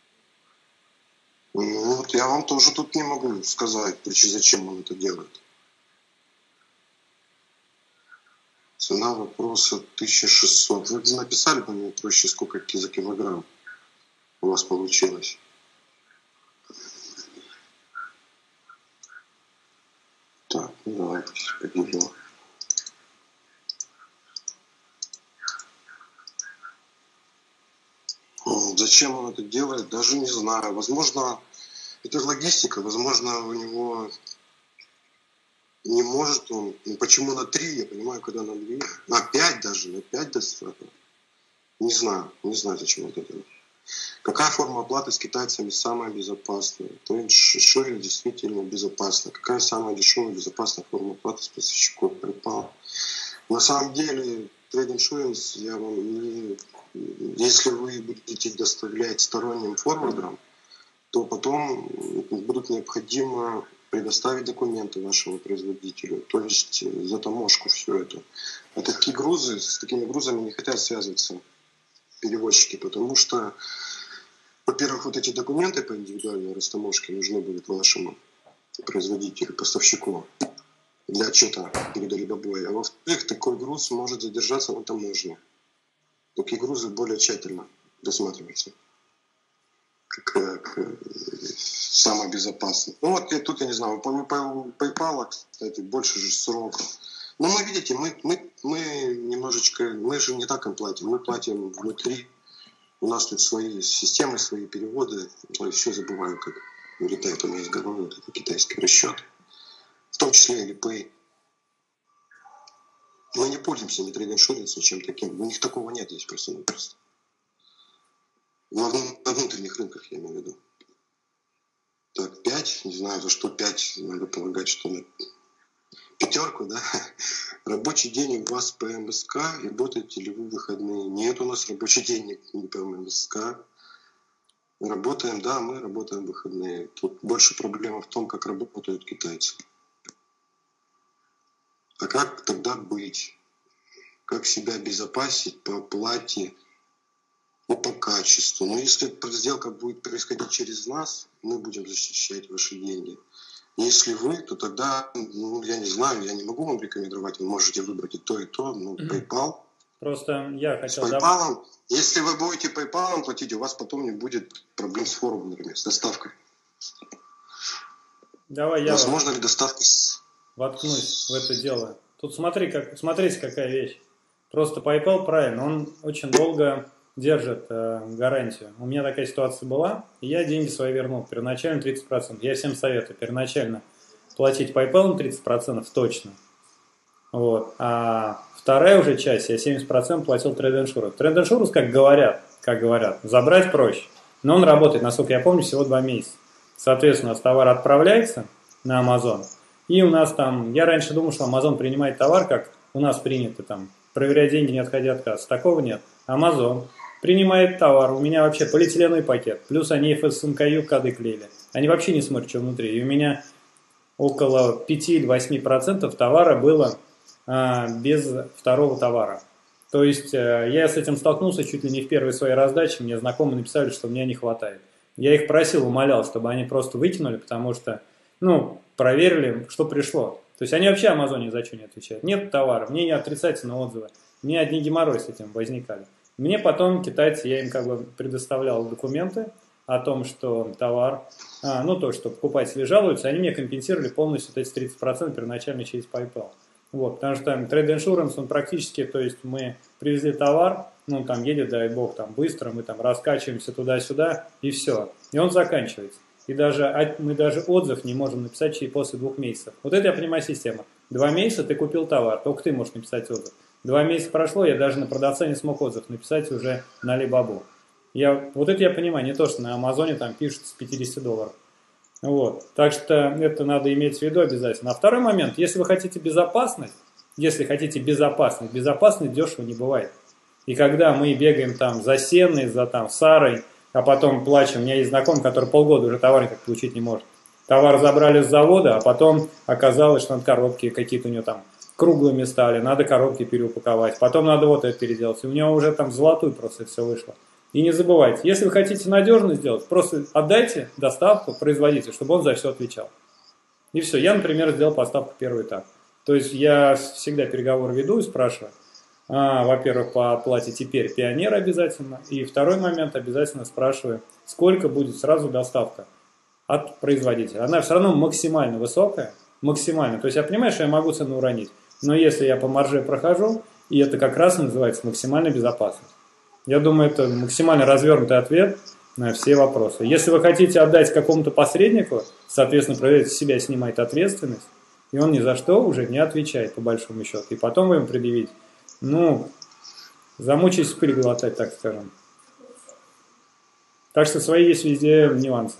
Ну, вот я вам тоже тут не могу сказать, зачем он это делает. Цена вопроса тысяча шестьсот. Вы написали по мне проще, сколько за килограмм у вас получилось. Так, ну давайте поделим. Зачем он это делает, даже не знаю. Возможно, это логистика, возможно, у него не может он. Ну, почему на три? Я понимаю, когда на две. На пять даже, на пять достаточно. Не знаю, не знаю, зачем это делать. Какая форма оплаты с китайцами самая безопасная? То есть шоринг действительно безопасно. Какая самая дешевая безопасная форма оплаты с поставщиком PayPal? На самом деле, Trade Insurance, я вам не... если вы будете доставлять сторонним форвардерам, то потом будут необходимо предоставить документы вашему производителю, то есть за таможку все это. А такие грузы, с такими грузами не хотят связываться перевозчики, потому что, во-первых, вот эти документы по индивидуальной растаможке нужны будут вашему производителю, поставщику для отчета перед Алибабой. А во-вторых, такой груз может задержаться на таможне. Такие грузы более тщательно досматриваются как, как самое безопасное. Ну вот я, тут я не знаю, по PayPal, кстати, больше же срок. Но мы, видите, мы, мы, мы немножечко, мы же не так им платим, мы платим внутри. У нас тут свои системы, свои переводы. Я еще забываю, как улетает у меня из головы вот это китайский расчет. В том числе и Pay. Мы не пользуемся ни Trade Insurance, ничем таким. У них такого нет здесь просто-напросто. На, на внутренних рынках, я имею в виду. Так, пять, не знаю, за что пять, надо полагать, что на пятерку, да? Рабочий день у вас по МСК, работаете ли вы в выходные? Нет у нас рабочий день не по МСК. Работаем, да, мы работаем в выходные. Тут больше проблема в том, как работают китайцы. А как тогда быть? Как себя обезопасить по оплате и по качеству? Но если сделка будет происходить через нас, мы будем защищать ваши деньги. Если вы, то тогда, ну, я не знаю, я не могу вам рекомендовать, вы можете выбрать и то, и то, ну, PayPal. Просто я хотел... С PayPal, если вы будете PayPal платить, у вас потом не будет проблем с форвардерами, с доставкой. Давай я... Возможно ли доставка с... воткнусь в это дело. Тут смотри, как, смотрите, какая вещь. Просто PayPal правильно, он очень долго держит э, гарантию. У меня такая ситуация была, и я деньги свои вернул. Первоначально тридцать процентов. Я всем советую первоначально платить PayPal тридцать процентов точно. Вот. А вторая уже часть, я семьдесят процентов платил Trade Insurance. Trade Insurance, как говорят, как говорят, забрать проще. Но он работает, насколько я помню, всего два месяца. Соответственно, у нас товар отправляется на Amazon. И у нас там, я раньше думал, что Amazon принимает товар, как у нас принято там, проверять деньги, не отходя от кассы. Такого нет. Amazon принимает товар, у меня вообще полиэтиленовый пакет, плюс они эф эс эм ка ю коды клеили. Они вообще не смотрят, что внутри. И у меня около пяти-восьми процентов товара было а, без второго товара. То есть а, я с этим столкнулся чуть ли не в первой своей раздаче, мне знакомые написали, что мне не хватает. Я их просил, умолял, чтобы они просто выкинули, потому что, ну, проверили, что пришло. То есть они вообще Амазоне за что не отвечают. Нет товара, мне не отрицательные отзывы. Мне одни геморрой с этим возникали. Мне потом китайцы, я им как бы предоставлял документы о том, что товар, а, ну то, что покупатели жалуются, они мне компенсировали полностью вот эти тридцать процентов первоначально через PayPal. Вот, потому что Trade Insurance, он практически, то есть мы привезли товар, ну, там едет, дай бог, там быстро, мы там раскачиваемся туда-сюда, и все. И он заканчивается. И даже, мы даже отзыв не можем написать через после двух месяцев. Вот это я понимаю система. Два месяца ты купил товар, только ты можешь написать отзыв. Два месяца прошло, я даже на продавца не смог отзыв написать уже на Алибабу. Я, вот это я понимаю, не то, что на Амазоне там пишут с пятидесяти долларов. Вот. Так что это надо иметь в виду обязательно. А второй момент, если вы хотите безопасность, если хотите безопасность, безопасность дешево не бывает. И когда мы бегаем там за Сенной, за там Сарой, а потом плачем, у меня есть знакомый, который полгода уже товар никак получить не может. Товар забрали с завода, а потом оказалось, что надо коробки какие-то у него там круглыми стали, надо коробки переупаковать, потом надо вот это переделать. И у него уже там золотой просто это все вышло. И не забывайте, если вы хотите надежно сделать, просто отдайте доставку производителю, чтобы он за все отвечал. И все. Я, например, сделал поставку первый этап. То есть я всегда переговоры веду и спрашиваю. А, во-первых, по оплате теперь Пионер обязательно. И второй момент, обязательно спрашиваю, сколько будет сразу доставка от производителя. Она все равно максимально высокая, максимально. То есть я понимаю, что я могу цену уронить. Но если я по марже прохожу, и это как раз называется максимальная безопасность. Я думаю, это максимально развернутый ответ на все вопросы. Если вы хотите отдать какому-то посреднику, соответственно, проверяйте себя, снимает ответственность, и он ни за что уже не отвечает, по большому счету. И потом вы ему предъявите. Ну, замучитесь пыль глотать, так скажем. Так что свои есть везде нюансы.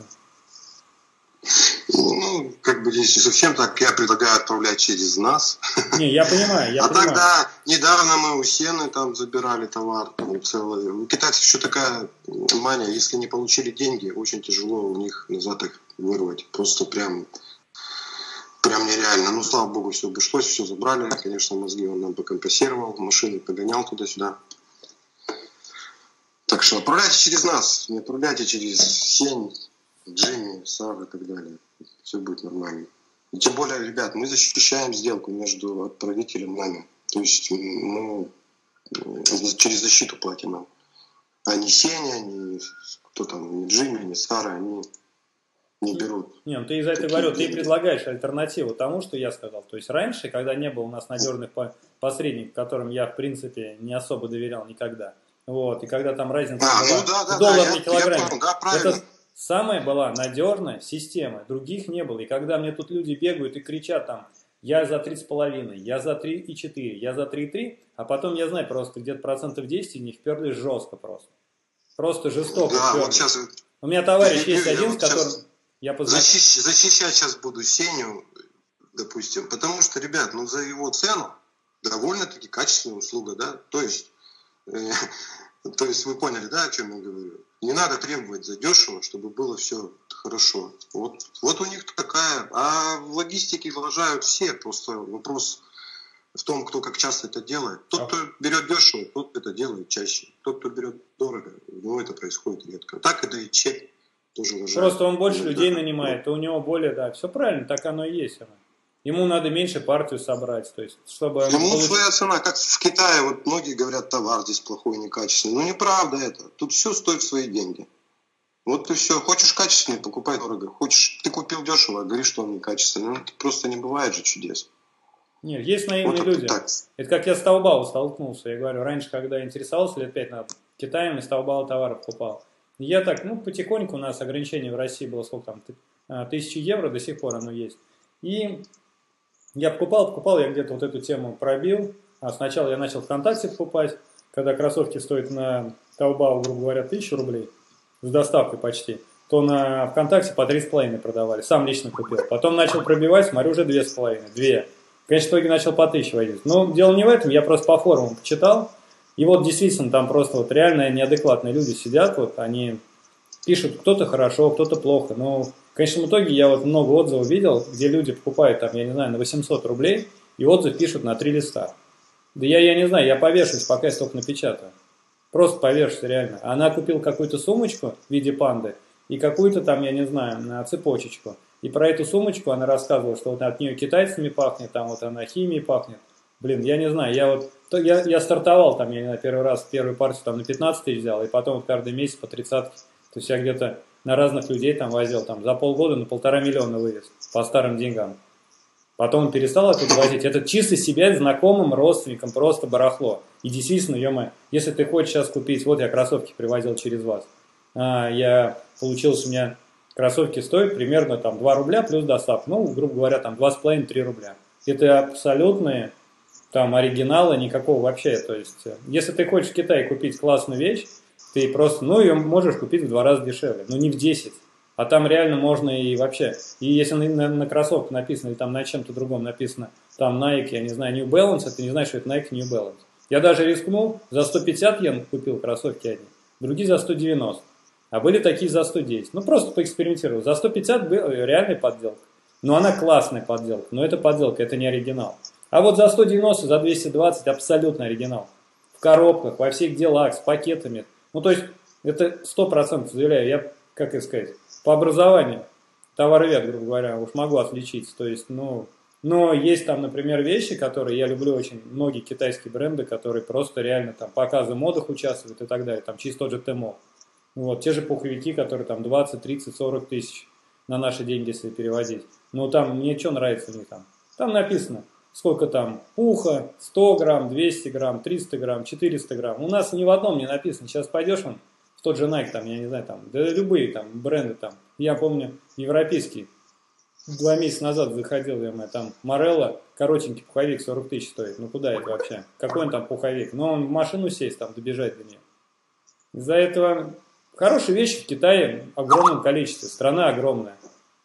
Ну, как бы если совсем так, я предлагаю отправлять через нас. Не, я понимаю, я а понимаю. тогда, недавно мы у Сены там забирали товар, там целый. У китайцев еще такая мания, если не получили деньги, очень тяжело у них назад их вырвать. Просто прям, прям нереально. Ну, слава богу, все обошлось, все забрали. Конечно, мозги он нам покомпенсировал, машины погонял туда-сюда. Так что отправляйте через нас, не отправляйте через Сень, Джимми, Сар и так далее. Все будет нормально. И тем более, ребят, мы защищаем сделку между отправителем и нами. То есть мы через защиту платим нам. А не Сеня, не кто там, не Джимми, не Сара, они не берут. Не, ну ты из-за этого говорю, ты предлагаешь альтернативу тому, что я сказал. То есть раньше, когда не было у нас надежных посредников, которым я, в принципе, не особо доверял никогда. Вот, и когда там разница а, была ну, да, да, доллар да, на килограмм. Я, да, правильно. Это самая была надежная система, других не было. И когда мне тут люди бегают и кричат там, я за три с половиной, я за три и четыре, я за три и три, а потом я знаю просто где-то процентов десять из них вперли жестко просто. Просто жестоко да, вперли. Вот сейчас... У меня товарищ я, есть я, один, я с которым я позвонил. Защищ, защищать сейчас буду Сеню, допустим, потому что, ребят, ну за его цену довольно-таки качественная услуга, да, то есть... То есть вы поняли, да, о чем я говорю? Не надо требовать за дешево, чтобы было все хорошо. Вот, вот у них такая. А в логистике вложают все. Просто вопрос в том, кто как часто это делает. Тот, кто берет дешево, тот это делает чаще. Тот, кто берет дорого, у него это происходит редко. Так это и чек тоже вложает. Просто он больше людей нанимает, и у него более, да, все правильно, так оно и есть. Ему надо меньше партию собрать, то есть, чтобы... Ему получить... своя цена, как в Китае, вот многие говорят, товар здесь плохой, некачественный. Ну, неправда это. Тут все стоит свои деньги. Вот и все. Хочешь качественный, покупай дорого. Хочешь, ты купил дешево, говоришь, что он некачественный. Ну, это просто не бывает же чудес. Нет, есть наивные вот люди. Так. Это как я с Таобао столкнулся. Я говорю, раньше, когда интересовался лет пять назад Китаем, из Таобао товары покупал. И я так, ну, потихоньку у нас ограничение в России было, сколько там, тысячи евро, до сих пор оно есть. И... Я покупал, покупал, я где-то вот эту тему пробил. А сначала я начал ВКонтакте покупать, когда кроссовки стоят на Taobao, грубо говоря, тысячу рублей, с доставкой почти, то на ВКонтакте по три с половиной продавали. Сам лично купил. Потом начал пробивать, смотрю, уже две с половиной, две. Конечно, в итоге начал по тысяче возить. Но дело не в этом, я просто по форумам почитал. И вот действительно там просто вот реально неадекватные люди сидят, вот они пишут, кто-то хорошо, кто-то плохо, но... В конечном итоге я вот много отзывов видел, где люди покупают там, я не знаю, на восемьсот рублей, и отзыв пишут на три листа. Да я, я не знаю, я повешусь, пока я столько напечатаю. Просто повешусь, реально. Она купила какую-то сумочку в виде панды и какую-то там, я не знаю, цепочечку. И про эту сумочку она рассказывала, что вот от нее китайцами пахнет, там вот она химией пахнет. Блин, я не знаю, я вот, то, я, я стартовал там, я не знаю, первый раз, первую партию там на пятнадцать тысяч взял, и потом вот каждый месяц по тридцатке. То есть я где-то на разных людей там возил, там за полгода на полтора миллиона вывез по старым деньгам. Потом он перестал это возить. Это чисто себе знакомым, родственникам, просто барахло. И действительно, ё-моё, если ты хочешь сейчас купить, вот я кроссовки привозил через вас, а, я, получилось у меня, кроссовки стоят примерно там два рубля плюс доставка, ну, грубо говоря, там два с половиной — три рубля. Это абсолютные там оригиналы, никакого вообще, то есть, если ты хочешь в Китае купить классную вещь, ты просто, ну, ее можешь купить в два раза дешевле, но не в десять. А там реально можно и вообще. И если на, на, на кроссовке написано, или там на чем-то другом написано, там Nike, я не знаю, New Balance, ты не знаешь, что это Nike New Balance. Я даже рискнул, за сто пятьдесят йен купил кроссовки одни, другие за сто девяносто. А были такие за сто десять. Ну, просто поэкспериментировал. За сто пятьдесят был реальная подделка. Но она классная подделка. Но это подделка, это не оригинал. А вот за сто девяносто, за двести двадцать абсолютно оригинал. В коробках, во всех делах, с пакетами. Ну, то есть, это сто процентов заявляю. Я, как и сказать, по образованию товаровед, грубо говоря, уж могу отличить. То есть, ну, но есть там, например, вещи, которые я люблю очень, многие китайские бренды, которые просто реально там показы модах участвуют и так далее. Там чисто тот же Тмол. Вот, те же пуховики, которые там двадцать, тридцать, сорок тысяч на наши деньги, если переводить. Ну, там мне что нравится у них там? Там написано, сколько там пуха, сто грамм, двести грамм, триста грамм, четыреста грамм. У нас ни в одном не написано. Сейчас пойдешь вон, в тот же Nike, там, я не знаю, там, да любые там бренды там. Я помню, европейский. Два месяца назад заходил я, там, Морелло, коротенький пуховик, сорок тысяч стоит. Ну, куда это вообще? Какой он там пуховик? Ну, он в машину сесть, там, добежать до нее. Из-за этого... Хорошие вещи в Китае в огромном количестве. Страна огромная.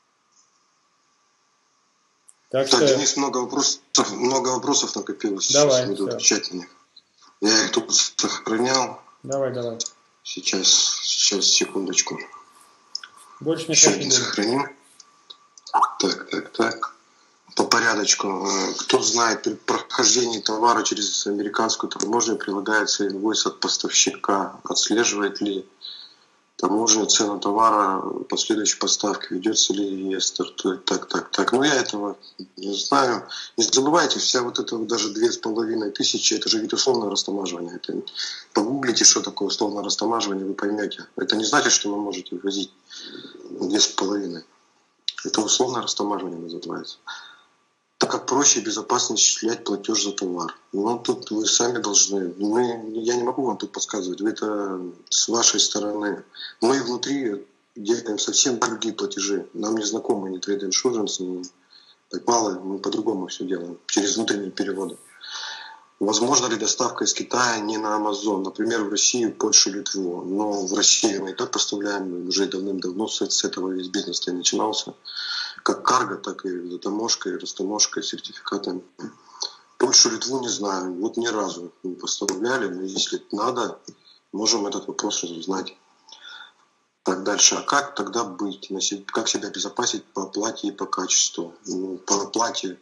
Так, так что... Денис, много вопросов, много вопросов накопилось. Давай, сейчас буду отвечать на них. Я их тут сохранял. Давай, давай. Сейчас, сейчас, секундочку. Больше не Еще один сохраним. Так, так, так. По порядочку. Кто знает, при прохождении товара через американскую таможню прилагается инвойс от поставщика. Отслеживает ли таможня цену товара, последующей поставки, ведется ли реестр, так, так, так. Но я этого не знаю. Не забывайте, вся вот эта даже две с половиной тысячи, это же ведь условное растамаживание. Это, погуглите, что такое условное растамаживание, вы поймете. Это не значит, что вы можете возить две с половиной. Это условное растамаживание называется. Так как проще и безопаснее осуществлять платеж за товар. Но тут вы сами должны, мы, я не могу вам тут подсказывать, вы это с вашей стороны. Мы внутри делаем совсем другие платежи. Нам не знакомы ни Trade Insurance, ни PayPal, мы по-другому все делаем, через внутренние переводы. Возможно ли доставка из Китая не на Amazon, например, в Россию, Польшу, Литву? Но в Россию мы и так поставляем уже давным-давно, с этого весь бизнес и начинался. Как карго, так и таможкой, растаможкой, сертификатами. Польшу, Литву не знаю, вот ни разу не поставляли, но если надо, можем этот вопрос узнать. Так, дальше. А как тогда быть? Как себя обезопасить по оплате и по качеству? Ну, по оплате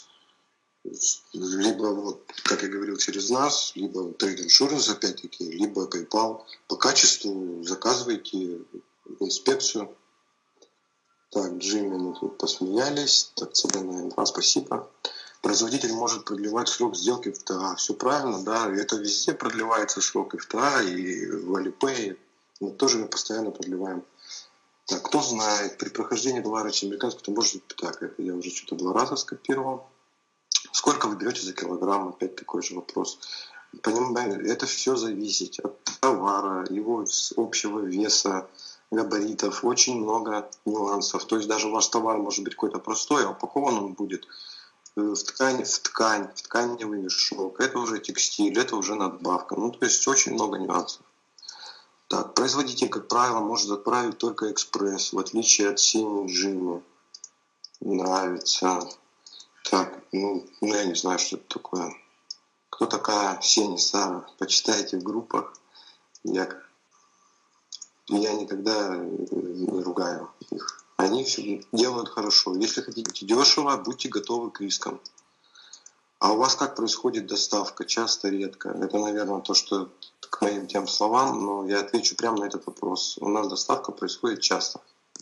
либо, вот, как я говорил, через нас, либо Trade Insurance, опять-таки, либо PayPal. По качеству заказывайте инспекцию. Так, Джимми, мы тут посмеялись. Так, ценная инфа, спасибо. Производитель может продлевать срок сделки в ТА. Все правильно, да. Это везде продлевается срок и в ТА, и в Alipay. Мы тоже мы постоянно продлеваем. Так, кто знает, при прохождении товара через американскую, то может быть так. Это я уже что-то два раза скопировал. Сколько вы берете за килограмм? Опять такой же вопрос. Понимаете, это все зависит от товара, его общего веса, габаритов, очень много нюансов. То есть даже ваш товар может быть какой-то простой, а упакован он будет в ткань, в ткань, в тканевый мешок. Это уже текстиль, это уже надбавка. Ну, то есть очень много нюансов. Так, производитель, как правило, может отправить только экспресс, в отличие от Сини Джимми. Нравится. Так, ну, ну, я не знаю, что это такое. Кто такая Сени Сара? Почитайте в группах. Я, я никогда не ругаю их. Они все делают хорошо. Если хотите дешево, будьте готовы к рискам. А у вас как происходит доставка? Часто, редко? Это, наверное, то, что к моим тем словам, но я отвечу прямо на этот вопрос. У нас доставка происходит часто.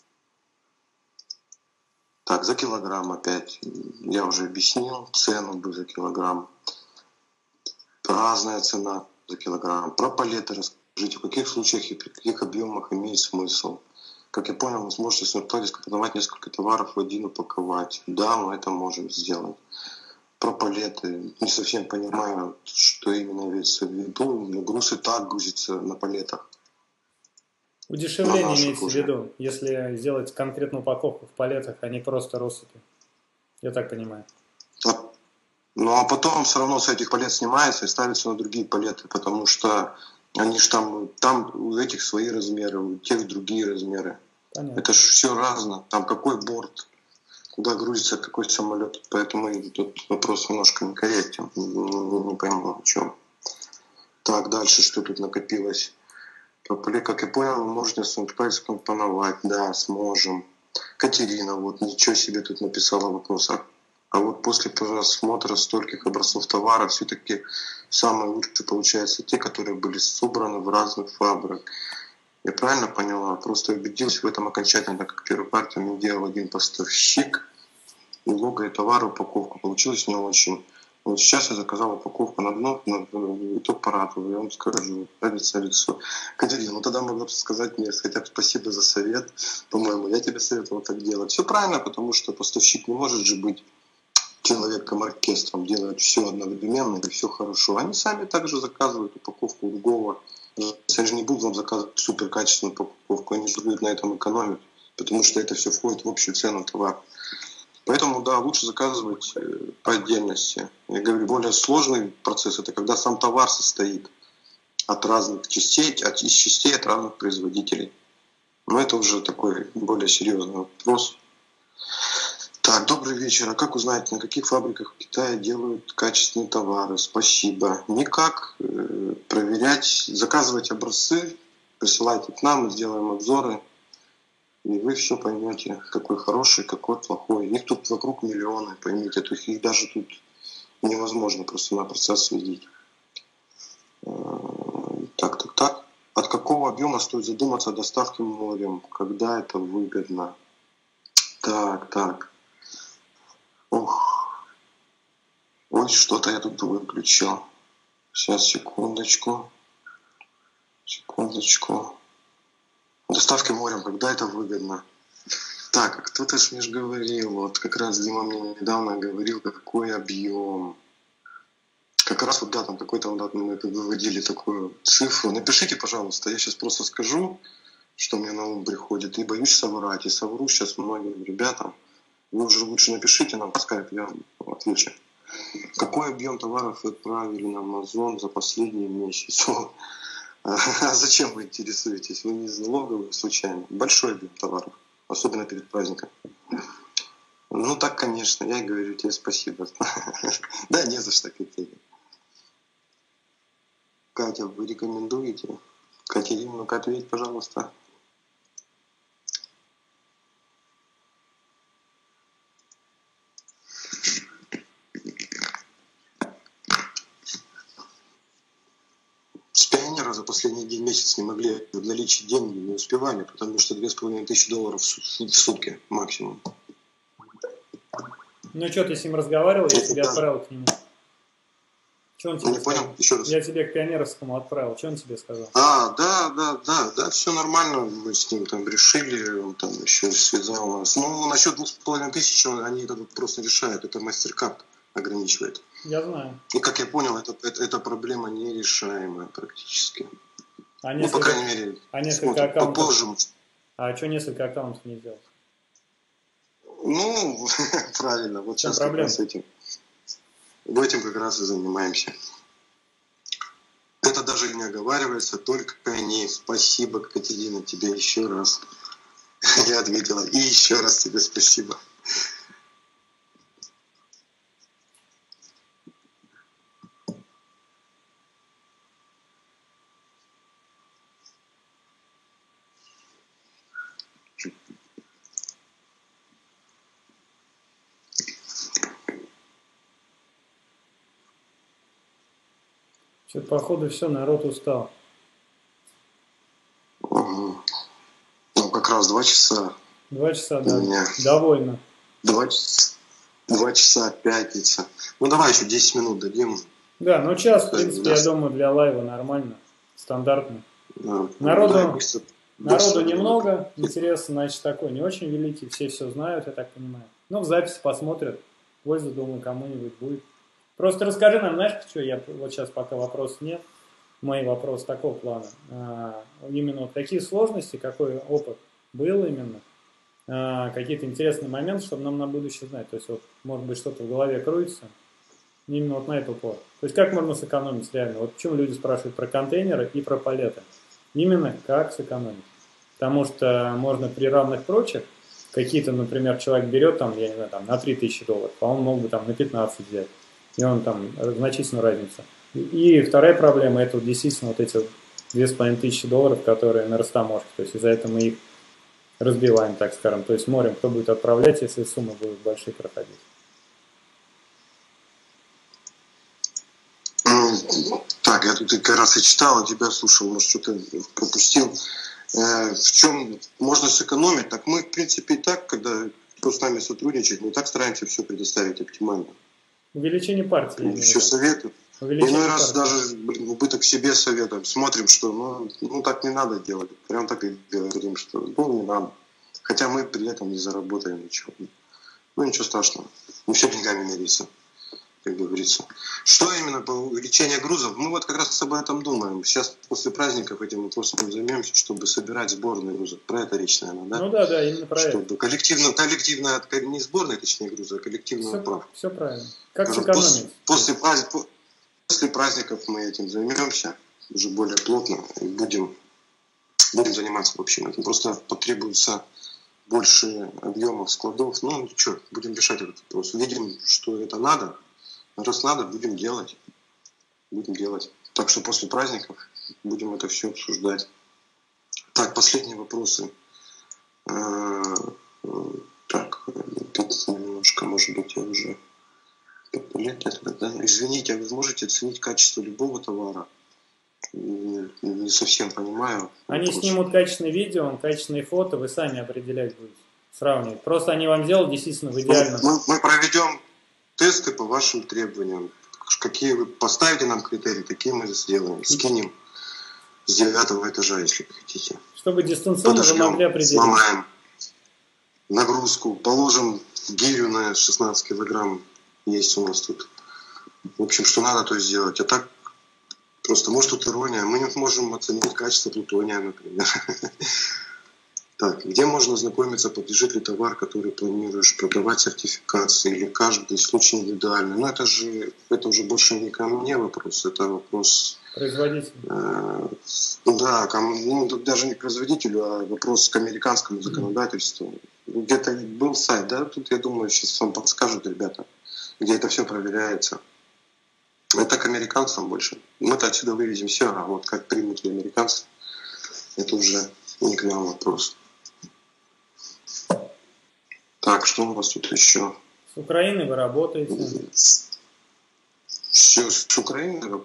Так, за килограмм опять. Я уже объяснил цену бы за килограмм. Разная цена за килограмм. Про палеты расскажите, в каких случаях и при каких объемах имеет смысл. Как я понял, вы сможете с Нордпалис продавать несколько товаров в один упаковать. Да, мы это можем сделать. Про палеты. Не совсем понимаю, что именно имеется в виду. Но груз и так грузится на палетах. Удешевление имеется в виду, если сделать конкретную упаковку в палетах, а не просто россыпи. Я так понимаю. А, ну а потом все равно с этих палет снимается и ставится на другие палеты, потому что они же там, там у этих свои размеры, у тех другие размеры. Понятно. Это же все разно. Там какой борт, куда грузится какой самолет. Поэтому тут вопрос немножко некорректен. Не, не пойму о чем. Так, дальше что тут накопилось? Как я понял, вы можете Нордпалис компоновать. Да, сможем. Катерина, вот ничего себе тут написала в вопросах. А вот после просмотра стольких образцов товара все-таки самые лучшие получаются те, которые были собраны в разных фабриках. Я правильно поняла? Просто убедился в этом окончательно, как первую партию мне делал один поставщик. И лого и товар, упаковку получилось не очень. Вот сейчас я заказал упаковку на дно, на итог порадовал, я вам скажу, лицо лицо. Катерина, ну тогда могла бы сказать мне хотя бы спасибо за совет, по-моему, я тебе советовал так делать. Все правильно, потому что поставщик не может же быть человеком-оркестром, делать все одновременно и все хорошо. Они сами также заказывают упаковку другого. Они же не будут вам заказывать суперкачественную упаковку, они же будут на этом экономить, потому что это все входит в общую цену товара. Поэтому, да, лучше заказывать по отдельности. Я говорю, более сложный процесс – это когда сам товар состоит от разных частей, от, из частей от разных производителей. Но это уже такой более серьезный вопрос. Так, добрый вечер. А как узнать, на каких фабриках в Китае делают качественные товары? Спасибо. Никак. Проверять, заказывать образцы, присылайте к нам, мы сделаем обзоры. И вы все поймете, какой хороший, какой плохой. Их тут вокруг миллионы, поймите. Их даже тут невозможно просто-напросто следить. Так, так, так. От какого объема стоит задуматься о доставке морем? Когда это выгодно? Так, так. Ох. Ой, что-то я тут выключил. Сейчас, секундочку. Секундочку. Доставки морем, когда это выгодно? Так, а кто-то же мне же говорил, вот как раз Дима мне недавно говорил, какой объем. Как раз вот, да, там какой-то вот, мы выводили такую цифру. Напишите, пожалуйста, я сейчас просто скажу, что мне на ум приходит, и боюсь соврать. И совру сейчас многим ребятам. Вы уже лучше напишите нам по скайпу, я вам отвечу. Какой объем товаров вы отправили на Amazon за последний месяц? А зачем вы интересуетесь? Вы не из налоговых случайно? Большой объем товаров, особенно перед праздником. Ну так, конечно, я и говорю тебе спасибо. Да, не за что, Катерина. Катя, вы рекомендуете? Катерина, ну-ка ответь, пожалуйста. За последний день, месяц не могли наличить деньги, не успевали, потому что две с половиной тысячи долларов в сутки максимум. Ну что, ты с ним разговаривал, я тебя отправил к нему. Что он тебе не сказал? Понял? Еще раз. Я тебе к Пионеровскому отправил, что он тебе сказал? А, да, да, да, да, все нормально, мы с ним там решили, он там еще связал нас. Ну, насчет двух с половиной тысяч они это просто решают, это мастер-карт ограничивает. Я знаю. И как я понял, это, это, эта проблема нерешаемая практически. А ну, несколько, по крайней мере, а несколько аккаунтов, попозже. А что несколько аккаунтов не сделать? Ну, правильно, вот сейчас как раз этим. В этим как раз и занимаемся. Это даже не оговаривается, только не. Спасибо, Катерина, тебе еще раз. Я ответила. И еще раз тебе спасибо. Что-то, походу, все, народ устал. Угу. Ну, как раз два часа. Два часа, да. Меня. Довольно. Два часа. Два часа, пятница. Ну, давай еще десять минут дадим. Да, ну час, в принципе, да. Я думаю, для лайва нормально. Стандартно. Да. Народу, да, быстро, Народу немного, интерес, значит, такой не очень великий, все все знают, я так понимаю. Ну, в записи посмотрят, пользу, думаю, кому-нибудь будет. Просто расскажи нам, знаешь, что я вот сейчас пока вопросов нет, мой вопрос такого плана. А, именно вот какие сложности, какой опыт был именно, а, какие-то интересные моменты, чтобы нам на будущее знать. То есть, вот, может быть, что-то в голове крутится, именно вот на эту упор. То есть, как можно сэкономить реально? Вот почему люди спрашивают про контейнеры и про палеты. Именно как сэкономить. Потому что можно при равных прочих какие-то, например, человек берет там, я не знаю, там, на три тысячи долларов, а он мог бы там на пятнадцать взять. И он там значительную разницу. И вторая проблема, это вот действительно вот эти две с половиной тысячи долларов, которые на растаможке. То есть из-за этого мы их разбиваем, так скажем. То есть смотрим, кто будет отправлять, если суммы будут большие проходить. Так, я тут как раз и читал, а тебя слушал, может, что-то пропустил. В чем можно сэкономить? Так мы, в принципе, и так, когда кто с нами сотрудничает, мы и так стараемся все предоставить оптимально. Увеличение партии. Все советуют. Иной раз даже блин, убыток себе советуем. Смотрим, что ну, ну так не надо делать. Прям так и говорим, что ну не надо. Хотя мы при этом не заработаем ничего. Ну ничего страшного. Не все деньгами мерится, как говорится. Что именно по увеличению грузов? Мы вот как раз об этом думаем. Сейчас после праздников этим вопросом займемся, чтобы собирать сборные грузы. Про это речь, наверное, да? Ну да, да, именно про чтобы это. Коллективно, коллективно, не сборные, точнее, грузы, а коллективную отправку. Все правильно. Как сэкономить? После, после, после праздников мы этим займемся уже более плотно и будем, будем заниматься в общем. Это просто потребуется больше объемов складов. Ну ничего, будем решать этот вопрос. Видим, что это надо. Раз надо, будем делать. Будем делать. Так что после праздников будем это все обсуждать. Так, последние вопросы. Так, немножко, может быть, я уже... Извините, а вы можете оценить качество любого товара? Не совсем понимаю. Они вопрос. Снимут качественное видео, качественные фото, вы сами определять будете, сравнивать. Просто они вам сделают действительно в идеальном. Мы, мы проведем тесты по вашим требованиям. Какие вы поставите нам критерии, такие мы сделаем. Скинем с девятого этажа, если хотите. Чтобы дистанционно вы могли определить. Сломаем нагрузку, положим гирю на шестнадцать килограмм. Есть у нас тут. В общем, что надо, то сделать. А так просто, может, тут ирония. Мы не можем оценить качество плутония, например. Так, где можно ознакомиться, подлежит ли товар, который планируешь продавать, сертификации, или каждый случай индивидуальный? Ну, это же это уже больше не ко мне вопрос, это вопрос... Производителю. Э, да, ну, даже не к производителю, а вопрос к американскому законодательству. Где-то был сайт, да? Тут, я думаю, сейчас вам подскажут ребята, где это все проверяется. Это к американцам больше. Мы-то отсюда вывезем все, а вот как примут ли американцы, это уже не к нам вопрос. Так, что у вас тут еще? С Украиной вы работаете? Все, с Украиной?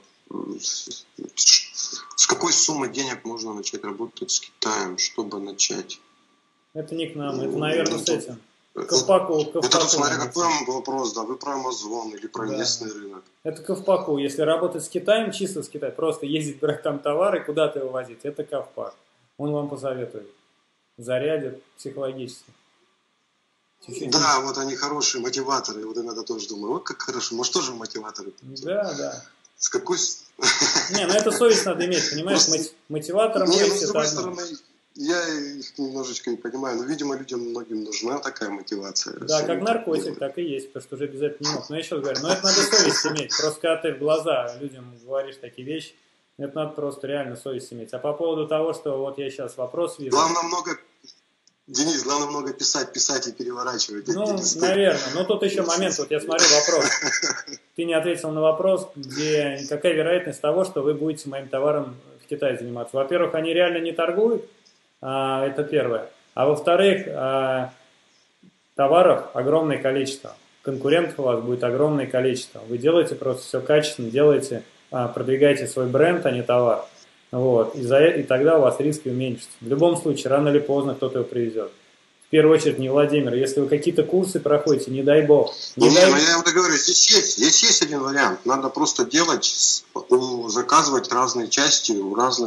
С какой суммы денег можно начать работать с Китаем, чтобы начать? Это не к нам, это, наверное, с этим. Ковпаку, Ковпаку. Это тут смотря какой вопрос, да, вы про Амазон или про да. местный рынок. Это Ковпаку. Если работать с Китаем, чисто с Китаем, просто ездить, брать там товары, куда-то его возить, это Ковпак. Он вам посоветует. Зарядит психологически. Чуть-чуть. Да, вот они хорошие мотиваторы. Вот иногда тоже думаю, вот как хорошо, может тоже мотиваторы. Да, да. С какой... Не, ну это совесть надо иметь, понимаешь, просто... мотиватором не, быть, ну, с другой это стороны, я их немножечко не понимаю, но, видимо, людям многим нужна такая мотивация. Да, как наркотик, делают. Так и есть, потому что уже без этого не мог. Но я еще раз говорю, но это надо совесть иметь. Просто когда ты в глаза людям говоришь такие вещи, это надо просто реально совесть иметь. А по поводу того, что вот я сейчас вопрос вижу... Главное много... Денис, главное много писать, писать и переворачивать. Ну, наверное. Но тут еще момент, вот я смотрю вопрос. Ты не ответил на вопрос, где какая вероятность того, что вы будете моим товаром в Китае заниматься. Во-первых, они реально не торгуют, а, это первое. А во-вторых, а, товаров огромное количество. Конкурентов у вас будет огромное количество. Вы делаете просто все качественно, делаете, а, продвигаете свой бренд, а не товар. Вот, и, за, и тогда у вас риски уменьшатся. В любом случае, рано или поздно кто-то его привезет. В первую очередь не Владимир. Если вы какие-то курсы проходите, не дай бог. Не, не дай... Ну, я вот говорю, здесь есть, здесь есть один вариант. Надо просто делать, заказывать разные части у разных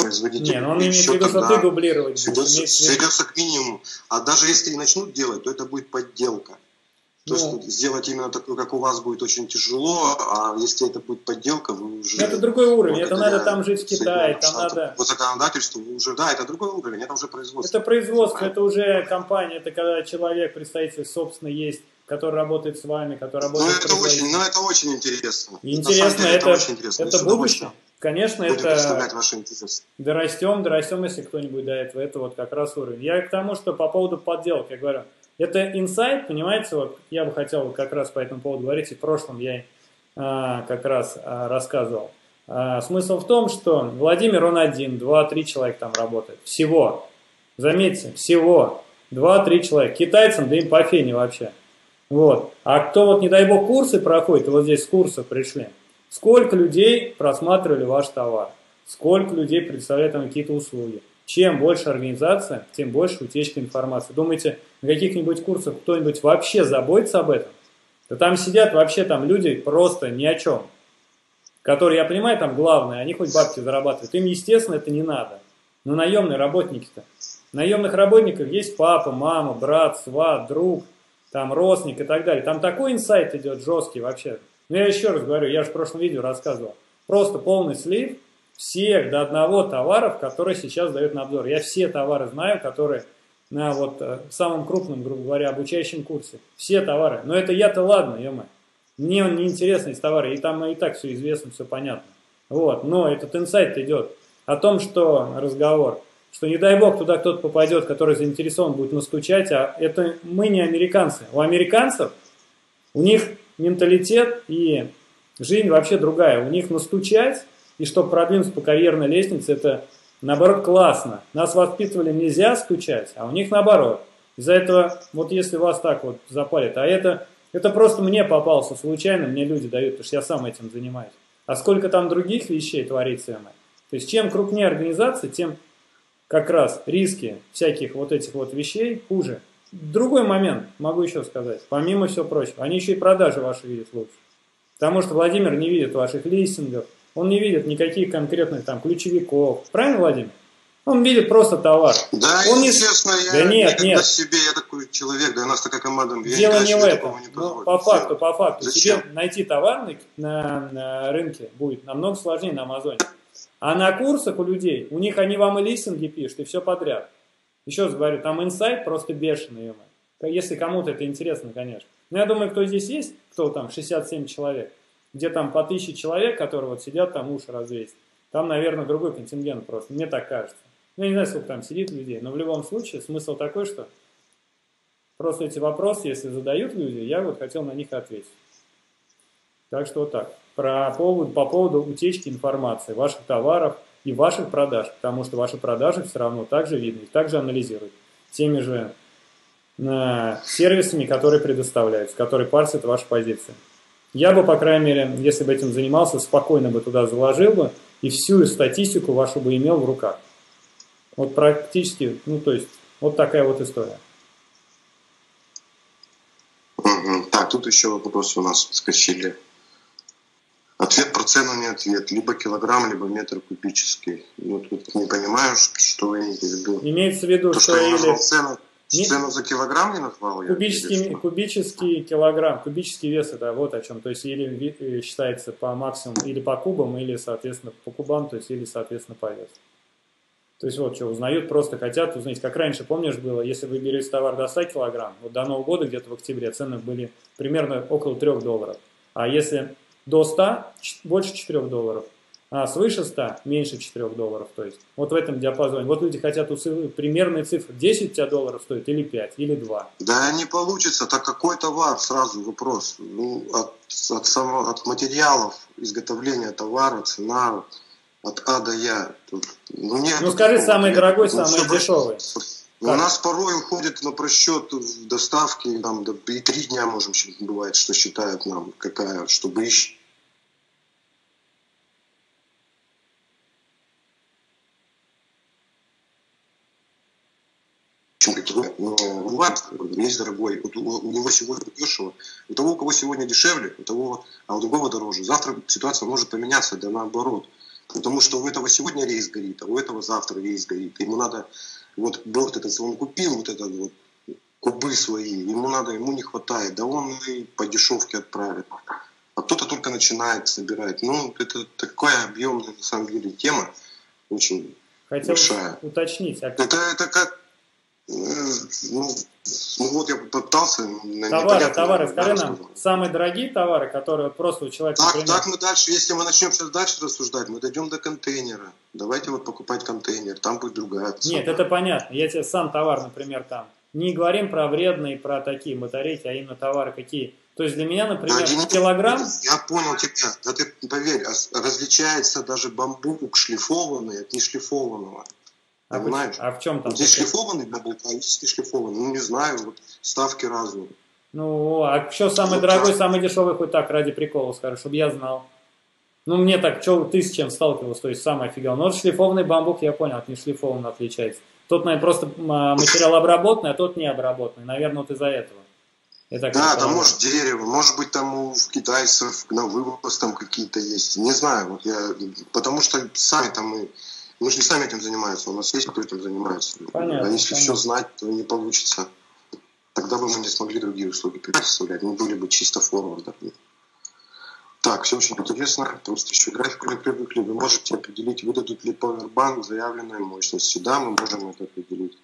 производитель. Не, ну он имеет в виду, что ты дублировать будешь. Сведется к минимуму. А даже если и начнут делать, то это будет подделка. То Ну, есть сделать именно такое, как у вас, будет очень тяжело, а если это будет подделка, вы уже... Это другой уровень, это надо там жить в Китае, там надо... По законодательству вы уже... Да, это другой уровень, это уже производство. Это производство, это уже компания, это когда человек, представитель, собственно, есть, который работает с вами, который работает ну, это очень, ну, это очень интересно. Интересно, деле, это, это, очень интересно. это будущее. Конечно, Будем это... представлять ваши интересы. Дорастем, дорастем, если кто-нибудь до этого. Это вот как раз уровень. Я к тому, что по поводу подделок, я говорю, это инсайт, понимаете, вот я бы хотел как раз по этому поводу говорить, и в прошлом я а, как раз а, рассказывал. А, смысл в том, что Владимир, он один, два, три человека там работает. Всего. Заметьте, всего. Два-три человека. Китайцам, да им по фене вообще. Вот. А кто вот, не дай бог, курсы проходит, вот здесь с курсов пришли. Сколько людей просматривали ваш товар? Сколько людей предоставляют там какие-то услуги? Чем больше организация, тем больше утечка информации. Думаете, на каких-нибудь курсах кто-нибудь вообще заботится об этом? Да там сидят вообще там люди просто ни о чем. Которые, я понимаю, там главное, они хоть бабки зарабатывают. Им, естественно, это не надо. Но наемные работники-то. Наемных работников есть папа, мама, брат, сват, друг, там родственник и так далее. Там такой инсайт идет жесткий вообще. Но я еще раз говорю, я же в прошлом видео рассказывал. Просто полный слив всех до одного товаров, которые сейчас дают на обзор. Я все товары знаю, которые на вот в самом крупном, грубо говоря, обучающем курсе. Все товары. Но это я-то ладно, ё-моё. Мне он не интересны эти товары. И там и так все известно, все понятно. Вот. Но этот инсайт идет о том, что разговор, что не дай бог туда кто-то попадет, который заинтересован будет настучать, а это мы не американцы. У американцев, у них менталитет и жизнь вообще другая. У них настучать, и чтобы продвинуться по карьерной лестнице, это наоборот классно. Нас воспитывали нельзя стучать, а у них наоборот. Из-за этого, вот если вас так вот запалит, а это, это просто мне попался случайно, мне люди дают, потому что я сам этим занимаюсь. А сколько там других вещей творится, ё-моё. То есть чем крупнее организация, тем как раз риски всяких вот этих вот вещей хуже. Другой момент, могу еще сказать, помимо всего прочего, они еще и продажи ваши видят лучше. Потому что Владимир не видит ваших листингов, он не видит никаких конкретных там ключевиков. Правильно, Владимир? Он видит просто товар. Да, он не... честно, я да нет, нет. себе, я такой человек, да у нас такая команда. Дело не в этом. Не ну, по факту, по факту. Зачем? Тебе найти товар на, на рынке будет намного сложнее на Амазоне. А на курсах у людей, у них они вам и листинги пишут, и все подряд. Еще раз говорю, там инсайт просто бешеный, ё-моё. Если кому-то это интересно, конечно. Но я думаю, кто здесь есть, кто там, шестьдесят семь человек, где там по тысяче человек, которые вот сидят, там уши развесят. Там, наверное, другой контингент просто, мне так кажется. Ну, я не знаю, сколько там сидит людей, но в любом случае смысл такой, что просто эти вопросы, если задают люди, я вот хотел на них ответить. Так что вот так. Про повод, по поводу утечки информации, ваших товаров и ваших продаж, потому что ваши продажи все равно также видны, их также анализируют теми же э, сервисами, которые предоставляются, которые парсят ваши позиции. Я бы, по крайней мере, если бы этим занимался, спокойно бы туда заложил бы и всю статистику вашу бы имел в руках. Вот практически, ну то есть, вот такая вот история. Так, тут еще вопросы у нас подскочили. Ответ про цену не ответ. Либо килограмм, либо метр кубический. Ну, тут не понимаю, что вы имеете в виду. Имеется в виду, То, что, что я или... назвал цену, не... цену за килограмм не назвал? Кубический, я, кубический килограмм, кубический вес, это вот о чем. То есть или считается по максимуму, или по кубам, или, соответственно, по кубам, то есть или, соответственно, по весу. То есть вот что, узнают, просто хотят узнать, как раньше, помнишь, было, если вы берете товар до ста килограмм, вот до Нового года, где-то в октябре, цены были примерно около трёх долларов. А если до ста, больше четырёх долларов, а свыше ста, меньше четырёх долларов. То есть вот в этом диапазоне. Вот люди хотят примерные цифры. десять у тебя долларов стоит, или пять, или два. Да не получится, так какой товар, сразу вопрос. Ну, от, от, само, от материалов изготовления товара, цена... От А до Я. Тут, ну, нет, ну скажи, самый нет, дорогой, ну, самый чтобы, дешевый. У нас порой уходит на просчет в доставке, там, и три дня, можем, бывает, что считают нам, какая, чтобы ищ... Бывает, есть дорогой, у, у него сегодня дешево, у того, у кого сегодня дешевле, у того, а у другого дороже. Завтра ситуация может поменяться, да наоборот. Потому что у этого сегодня рейс горит, а у этого завтра рейс горит. Ему надо, вот борт этот, он купил вот этот вот кубы свои, ему надо, ему не хватает, да он и по дешевке отправит. А кто-то только начинает собирать. Ну, это такая объемная, на самом деле, тема, очень Хотел большая. уточнить. А... Это, это как, э, ну, ну, вот я попытался. Товары, товары, скажи нам, самые дорогие товары, которые просто у человека... Так, так мы дальше, если мы начнем сейчас дальше рассуждать, мы дойдем до контейнера. Давайте вот покупать контейнер, там будет другая цена. Нет, это понятно. Я тебе сам товар, например, там. Не говорим про вредные, про такие батарейки, а именно товары какие. То есть для меня, например, да, килограмм... Я понял тебя. Да ты поверь, различается даже бамбук шлифованный от нешлифованного. А, понимаешь? А в чем там? Здесь шлифованный бамбук, а здесь не шлифованный. Ну, не знаю, вот ставки разные. Ну, а что самый вот дорогой, так. Самый дешевый, хоть так, ради прикола скажу, чтобы я знал. Ну, мне так, что ты с чем сталкивался, то есть самый офигел. Ну, вот шлифованный бамбук, я понял, от нешлифованного отличается. Тот, наверное, просто материал обработанный, а тот не обработанный. Наверное, вот из-за этого. Да, там может дерево, может быть там у китайцев на вывоз там какие-то есть. Не знаю, вот я, потому что сами там мы, мы же не сами этим занимаемся, у нас есть кто этим занимается. Понятно, а если понятно. все знать, то не получится. Тогда бы мы не смогли другие услуги предоставлять, мы были бы чисто форвардерами. Так, все очень интересно, просто еще графику не привыкли. Вы можете определить, выдадут ли Powerbank заявленной мощности. Да, мы можем это определить.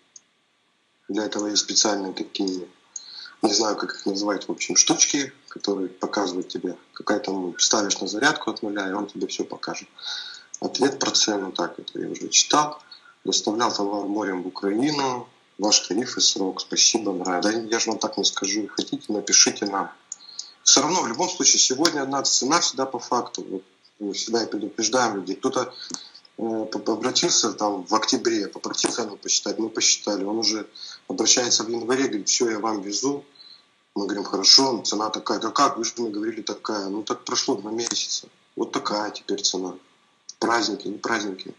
Для этого есть специальные такие, не знаю, как их называть, в общем, штучки, которые показывают тебе, какая там ставишь на зарядку от нуля, и он тебе все покажет. Ответ про цену, так, это я уже читал. Доставлял товар морем в Украину. Ваш тариф и срок, спасибо, нравится. Да я же вам так не скажу. Хотите, напишите нам. Все равно, в любом случае, сегодня одна цена всегда по факту. Вот, мы всегда предупреждаем людей. Кто-то э, обратился там в октябре, попросил цену посчитать, мы посчитали. Он уже обращается в январе, говорит, все, я вам везу. Мы говорим, хорошо, цена такая. Да как, вы же мне говорили такая. Ну так прошло два месяца. Вот такая теперь цена. Праздники, не праздники.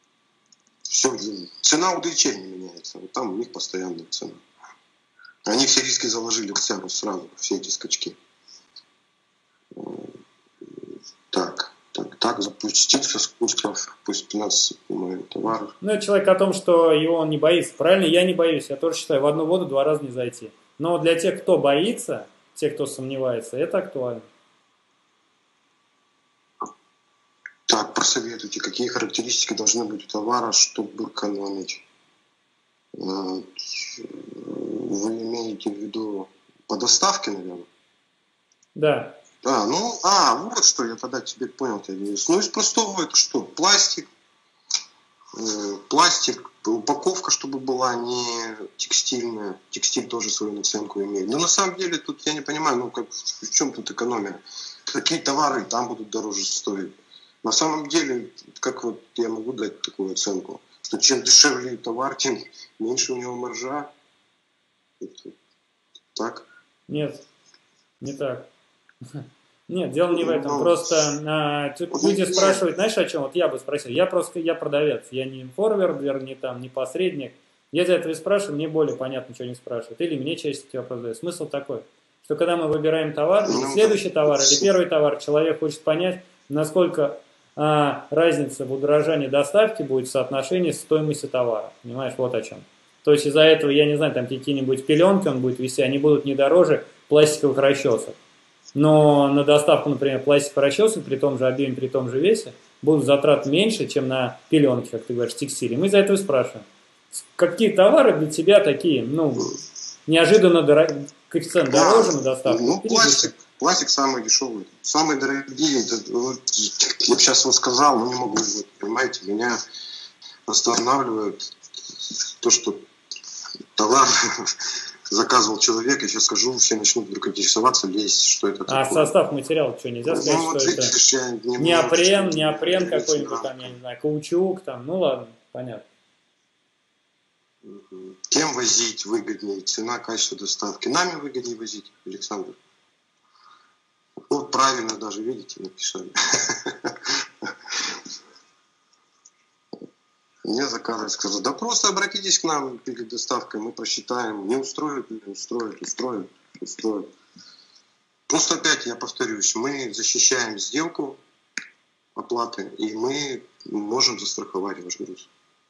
Все, цена у ДЧ не меняется. Вот там у них постоянная цена. Они все риски заложили в цену сразу, все эти скачки. Так, так, так, запустился с курсов, пусть пятнадцать моих товаров. Ну, это человек о том, что его он не боится. Правильно? Я не боюсь. Я тоже считаю, в одну воду два раза не зайти. Но для тех, кто боится, тех, кто сомневается, это актуально. Так, просоветуйте, какие характеристики должны быть у товара, чтобы экономить. Вы имеете в виду по доставке, наверное? Да. А, ну, а, вот что, я тогда теперь понял тебя, Денис. Ну, из простого это что? Пластик, э, пластик, упаковка, чтобы была не текстильная. Текстиль тоже свою наценку имеет. Но на самом деле тут я не понимаю, ну, как, в чем тут экономия? Какие товары там будут дороже стоить? На самом деле, как вот я могу дать такую оценку? Что чем дешевле товар, тем меньше у него маржа. Так? Нет, не так. Нет, дело не в этом. Просто а, люди спрашивают, знаешь, о чем? Вот я бы спросил. Я просто, я продавец, я не форвардер, не там, не посредник. Я за этого и спрашиваю, мне более понятно, что они спрашивают. Или мне чаще всего продают. Смысл такой, что когда мы выбираем товар, или следующий товар, или первый товар, человек хочет понять, насколько а, разница в удорожании доставки будет в соотношении с стоимостью товара. Понимаешь, вот о чем. То есть из-за этого, я не знаю, там какие-нибудь пеленки он будет вести, они будут не дороже пластиковых расчесок. Но на доставку, например, пластиковых расчесок при том же объеме, при том же весе будут затрат меньше, чем на пеленки, как ты говоришь, текстиле. Мы из-за этого спрашиваем, какие товары для тебя такие, ну, неожиданно дорогие, коэффициент дороже на доставку? Ну, пластик, пластик самый дешевый, самый дорогие. Это, вот, я сейчас вам сказал, но не могу, вот, понимаете, меня останавливает то, что товар заказывал человек, я сейчас скажу, все начнут вдруг интересоваться, лезть, что это такое. А состав материала что, нельзя сказать, ну, вот что видишь, это не неопрен, неопрен какой-нибудь там, я не знаю, каучук там, ну ладно, понятно. Кем возить выгоднее, цена, качество доставки? Нами выгоднее возить, Александр. Вот правильно даже, видите, написали. Мне заказывать сказал, да просто обратитесь к нам перед доставкой, мы просчитаем, не устроит, не устроит, устроит, устроит. Просто опять я повторюсь, мы защищаем сделку, оплаты, и мы можем застраховать ваш груз.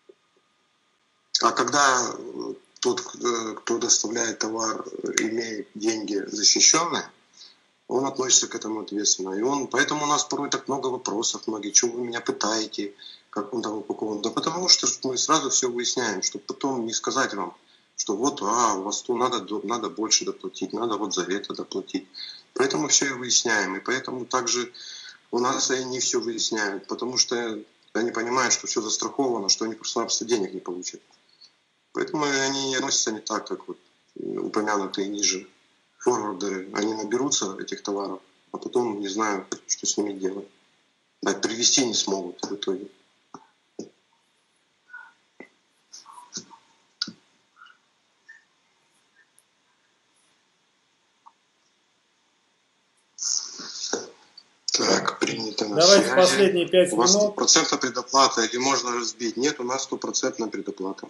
А когда тот, кто доставляет товар, имеет деньги защищенные, он относится к этому ответственно. И он, поэтому у нас порой так много вопросов, многие, что вы меня пытаете, как он там упакован. Да потому что мы сразу все выясняем, чтобы потом не сказать вам, что вот, а, у вас то надо, надо больше доплатить, надо вот за это доплатить. Поэтому все и выясняем. И поэтому также у нас и не все выясняют, потому что они понимают, что все застраховано, что они просто-напросто денег не получат. Поэтому они не относятся не так, как вот упомянутые ниже форвардеры. Они наберутся этих товаров, а потом не знаю, что с ними делать. Да, привезти не смогут в итоге. Так, принято на Давайте связи. последние пять У вас сто минут. процентов предоплата или можно разбить? Нет, у нас стопроцентная предоплата.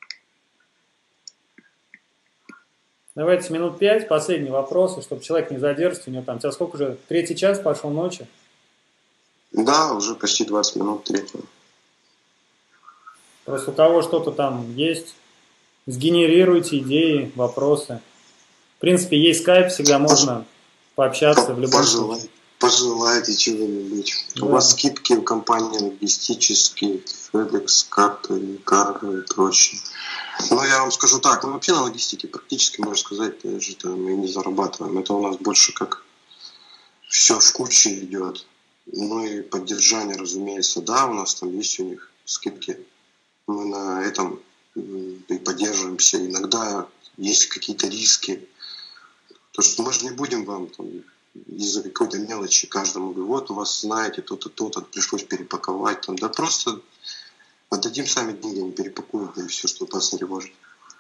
Давайте минут пять, последние вопросы, чтобы человек не задержится. У него там, сейчас сколько уже? Третий час пошел ночи. Да, уже почти двадцать минут третьего. Просто у кого что-то там есть, сгенерируйте идеи, вопросы. В принципе, есть скайп, всегда можно пообщаться в любом случае. Пожелайте чего-нибудь. Да. У вас скидки в компании логистические, FedEx, карты, Cargo и прочее. Но я вам скажу так, ну вообще на логистике практически, можно сказать, даже там мы не зарабатываем. Это у нас больше как все в куче идет. Ну и поддержание, разумеется, да, у нас там есть у них скидки. Мы на этом и поддерживаемся. Иногда есть какие-то риски. То, что мы же не будем вам там из-за какой-то мелочи каждому говорю, вот у вас, знаете, то-то, то-то, пришлось перепаковать. Там, да просто отдадим сами деньги, не перепакуем, и все, что вас не тревожит.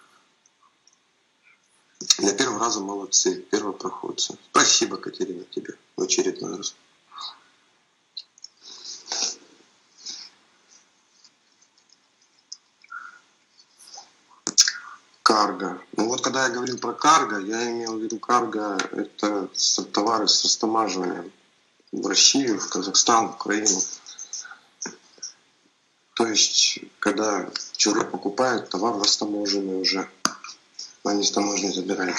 Для первого раза молодцы, первопроходцы. Спасибо, Катерина, тебе в очередной раз. Карго. Ну вот когда я говорил про карго, я имел в виду карго — это товары с растамаживанием в Россию, в Казахстан, в Украину. То есть, когда человек покупает товар растаможенный уже, они с таможней забирают.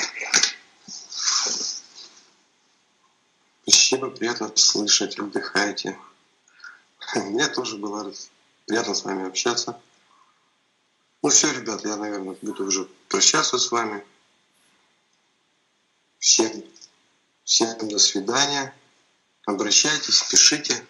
Спасибо, приятно слышать, отдыхайте. Мне тоже было приятно с вами общаться. Ну все, ребят, я, наверное, буду уже прощаться с вами. Всем, всем до свидания. Обращайтесь, пишите.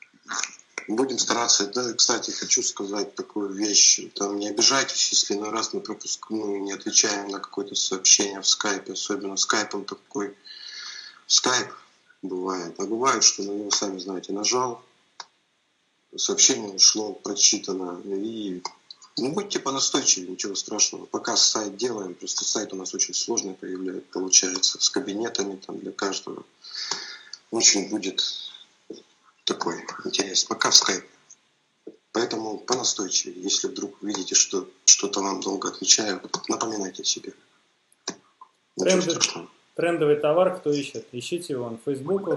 Будем стараться. Да, кстати, хочу сказать такую вещь. Там, не обижайтесь, если на раз мы пропускаем, ну, не отвечаем на какое-то сообщение в скайпе. Особенно скайпом такой. Скайп бывает. А бывает, что на него, сами знаете, нажал. Сообщение ушло, прочитано. И ну, будьте понастойчивее, ничего страшного. Пока сайт делаем, просто сайт у нас очень сложный появляется, получается, с кабинетами там для каждого. Очень будет такой интерес. Пока в скайпе. Поэтому понастойчивее. Если вдруг видите, что что-то вам долго отвечаю, напоминайте о себе. Тренды, трендовый товар, кто ищет? Ищите его в Фейсбуках,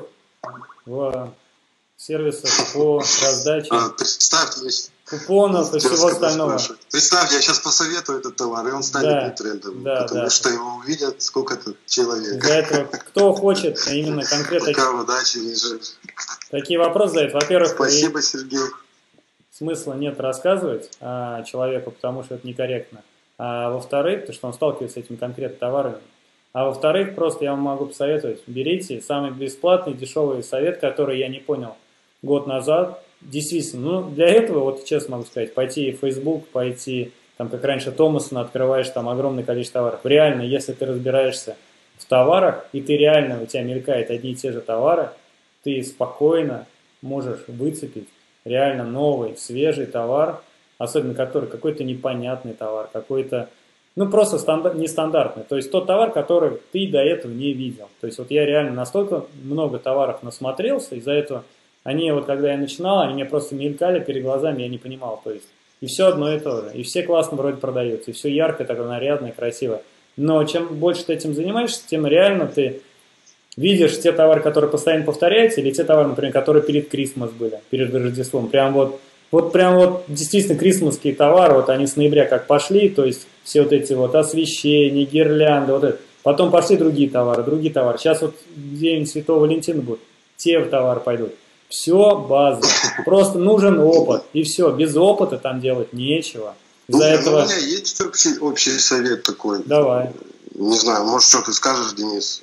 в сервисах по раздаче а, представьте, если купонов и всего остального. Представьте, я сейчас посоветую этот товар, и он станет да, не трендовым, да, потому да. что его увидят сколько-то человек. Для этого, кто хочет именно конкретно... Пока удачи не жить. Такие вопросы задают. Во-первых, спасибо, Сергей. Смысла нет рассказывать а, человеку, потому что это некорректно. А во-вторых, потому что он сталкивается с этими конкретными товарами. А во-вторых, просто я вам могу посоветовать. Берите самый бесплатный, дешевый совет, который я не понял год назад. Действительно, ну для этого, вот честно могу сказать, пойти в Facebook, пойти, там как раньше Томасон, открываешь там огромное количество товаров. Реально, если ты разбираешься в товарах, и ты реально, у тебя мелькают одни и те же товары, ты спокойно можешь выцепить реально новый, свежий товар, особенно который какой-то непонятный товар, какой-то, ну просто стандарт, нестандартный. То есть тот товар, который ты до этого не видел. То есть вот я реально настолько много товаров насмотрелся, из-за этого они, вот когда я начинал, они мне просто мелькали перед глазами, я не понимал. То есть и все одно и то же. И все классно вроде продаются, и все яркое, такое нарядное, красивое. Но чем больше ты этим занимаешься, тем реально ты видишь те товары, которые постоянно повторяются, или те товары, например, которые перед Крисмас были, перед Рождеством. Прям вот, вот прям вот действительно крисмасские товары, вот они с ноября как пошли, то есть все вот эти вот освещения, гирлянды, вот это. Потом пошли другие товары, другие товары. Сейчас вот день Святого Валентина будет, те товары пойдут. Все база. Просто нужен опыт. И все, без опыта там делать нечего. Из-за ну, этого... У меня есть общий, общий совет такой. Давай. Не знаю, может, что ты скажешь, Денис.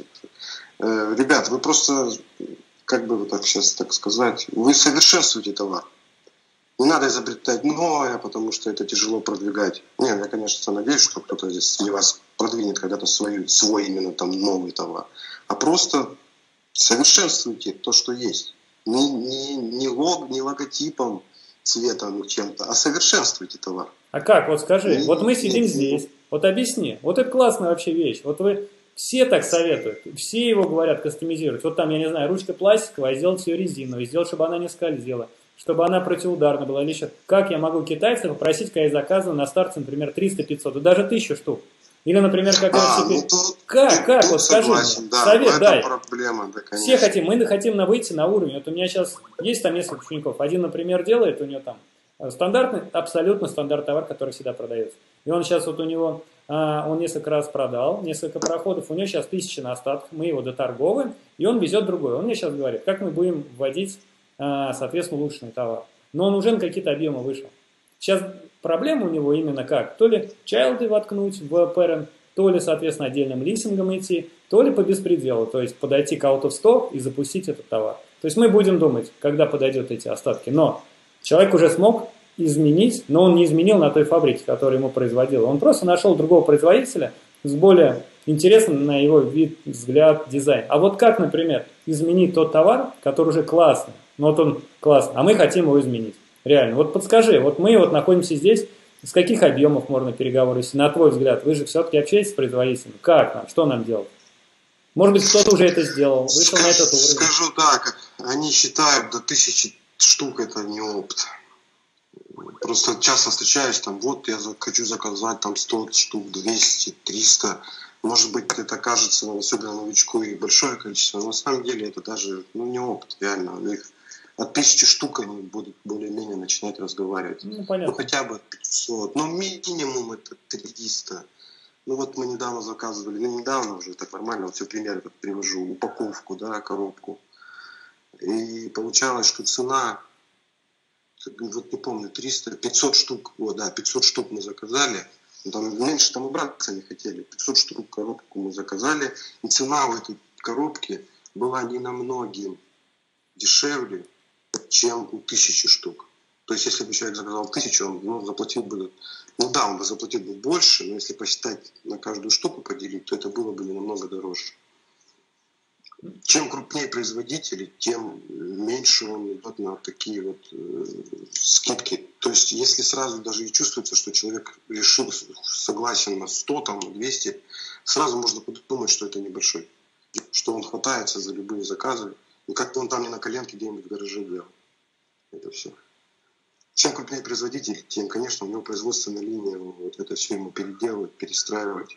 Э, ребят, вы просто, как бы вот так сейчас так сказать, вы совершенствуете товар. Не надо изобретать новое, потому что это тяжело продвигать. Нет, я, конечно, надеюсь, что кто-то здесь не вас продвинет когда-то свой, свой именно там новый товар. А просто совершенствуйте то, что есть. Не, не, не, лог, не логотипом, цветом, чем-то, а совершенствуйте товар. А как? Вот скажи. Не, вот мы сидим не, здесь. Вот объясни. Вот это классная вообще вещь. Вот вы все так советуют. Все его говорят кастомизировать. Вот там, я не знаю, ручка пластиковая, сделать ее резиновой, сделать, чтобы она не скользила, чтобы она противоударная была или еще. Как я могу китайца попросить, когда я заказываю на старте, например, триста-пятьсот, да даже тысячу штук? Или, например, как а, я себе... ну, тут, как, тут, как, тут вот скажи согласен, мне, да, совет дай. Проблема, да, все хотим, мы хотим на выйти на уровень. Вот у меня сейчас есть там несколько учеников. Один, например, делает, у него там стандартный, абсолютно стандарт товар, который всегда продается. И он сейчас вот у него, он несколько раз продал, несколько проходов, у него сейчас тысяча на остатках, мы его доторговываем, и он везет другой. Он мне сейчас говорит, как мы будем вводить, соответственно, улучшенный товар. Но он уже на какие-то объемы вышел. Сейчас проблема у него именно как? То ли чайлды воткнуть в parent, то ли, соответственно, отдельным листингом идти, то ли по беспределу, то есть подойти к out of stock и запустить этот товар. То есть мы будем думать, когда подойдет эти остатки. Но человек уже смог изменить, но он не изменил на той фабрике, которая ему производила. Он просто нашел другого производителя с более интересным на его вид, взгляд, дизайн. А вот как, например, изменить тот товар, который уже классный, но вот он классный, а мы хотим его изменить. Реально. Вот подскажи, вот мы вот находимся здесь, с каких объемов можно переговоры вести? На твой взгляд, вы же все-таки общаетесь с производителем. Как нам? Что нам делать? Может быть, кто-то уже это сделал, вышел скажу, на этот уровень. Скажу так, они считают до тысячи штук это не опыт. Просто часто встречаюсь, там, вот я хочу заказать там сто штук, двести, триста. Может быть, это кажется, особенно новичку, и большое количество, но на самом деле это даже ну, не опыт, реально. У них от тысячи штук они будут более-менее начинать разговаривать. Ну, понятно. Ну, хотя бы пятьсот. Ну, минимум это триста. Ну, вот мы недавно заказывали, ну, недавно уже так нормально, вот все примеры как привожу, упаковку, да, коробку. И получалось, что цена, вот не помню, триста, пятьсот штук, вот, да, пятьсот штук мы заказали. Там меньше там убраться не хотели. пятьсот штук коробку мы заказали. И цена в этой коробке была не намного дешевле, чем у тысячи штук. То есть, если бы человек заказал тысячу, он ну, заплатил бы, ну да, он бы заплатил бы больше, но если посчитать на каждую штуку поделить, то это было бы не намного дороже. Чем крупнее производитель, тем меньше он идет на такие вот э, скидки. То есть, если сразу даже и чувствуется, что человек решил, согласен на сто, там, на двести, сразу можно подумать, что это небольшой. Что он хватается за любые заказы. И как-то он там не на коленке где-нибудь в гараже делал. Это все. Чем крупнее производитель, тем, конечно, у него производственная линия, вот это все ему переделывать, перестраивать.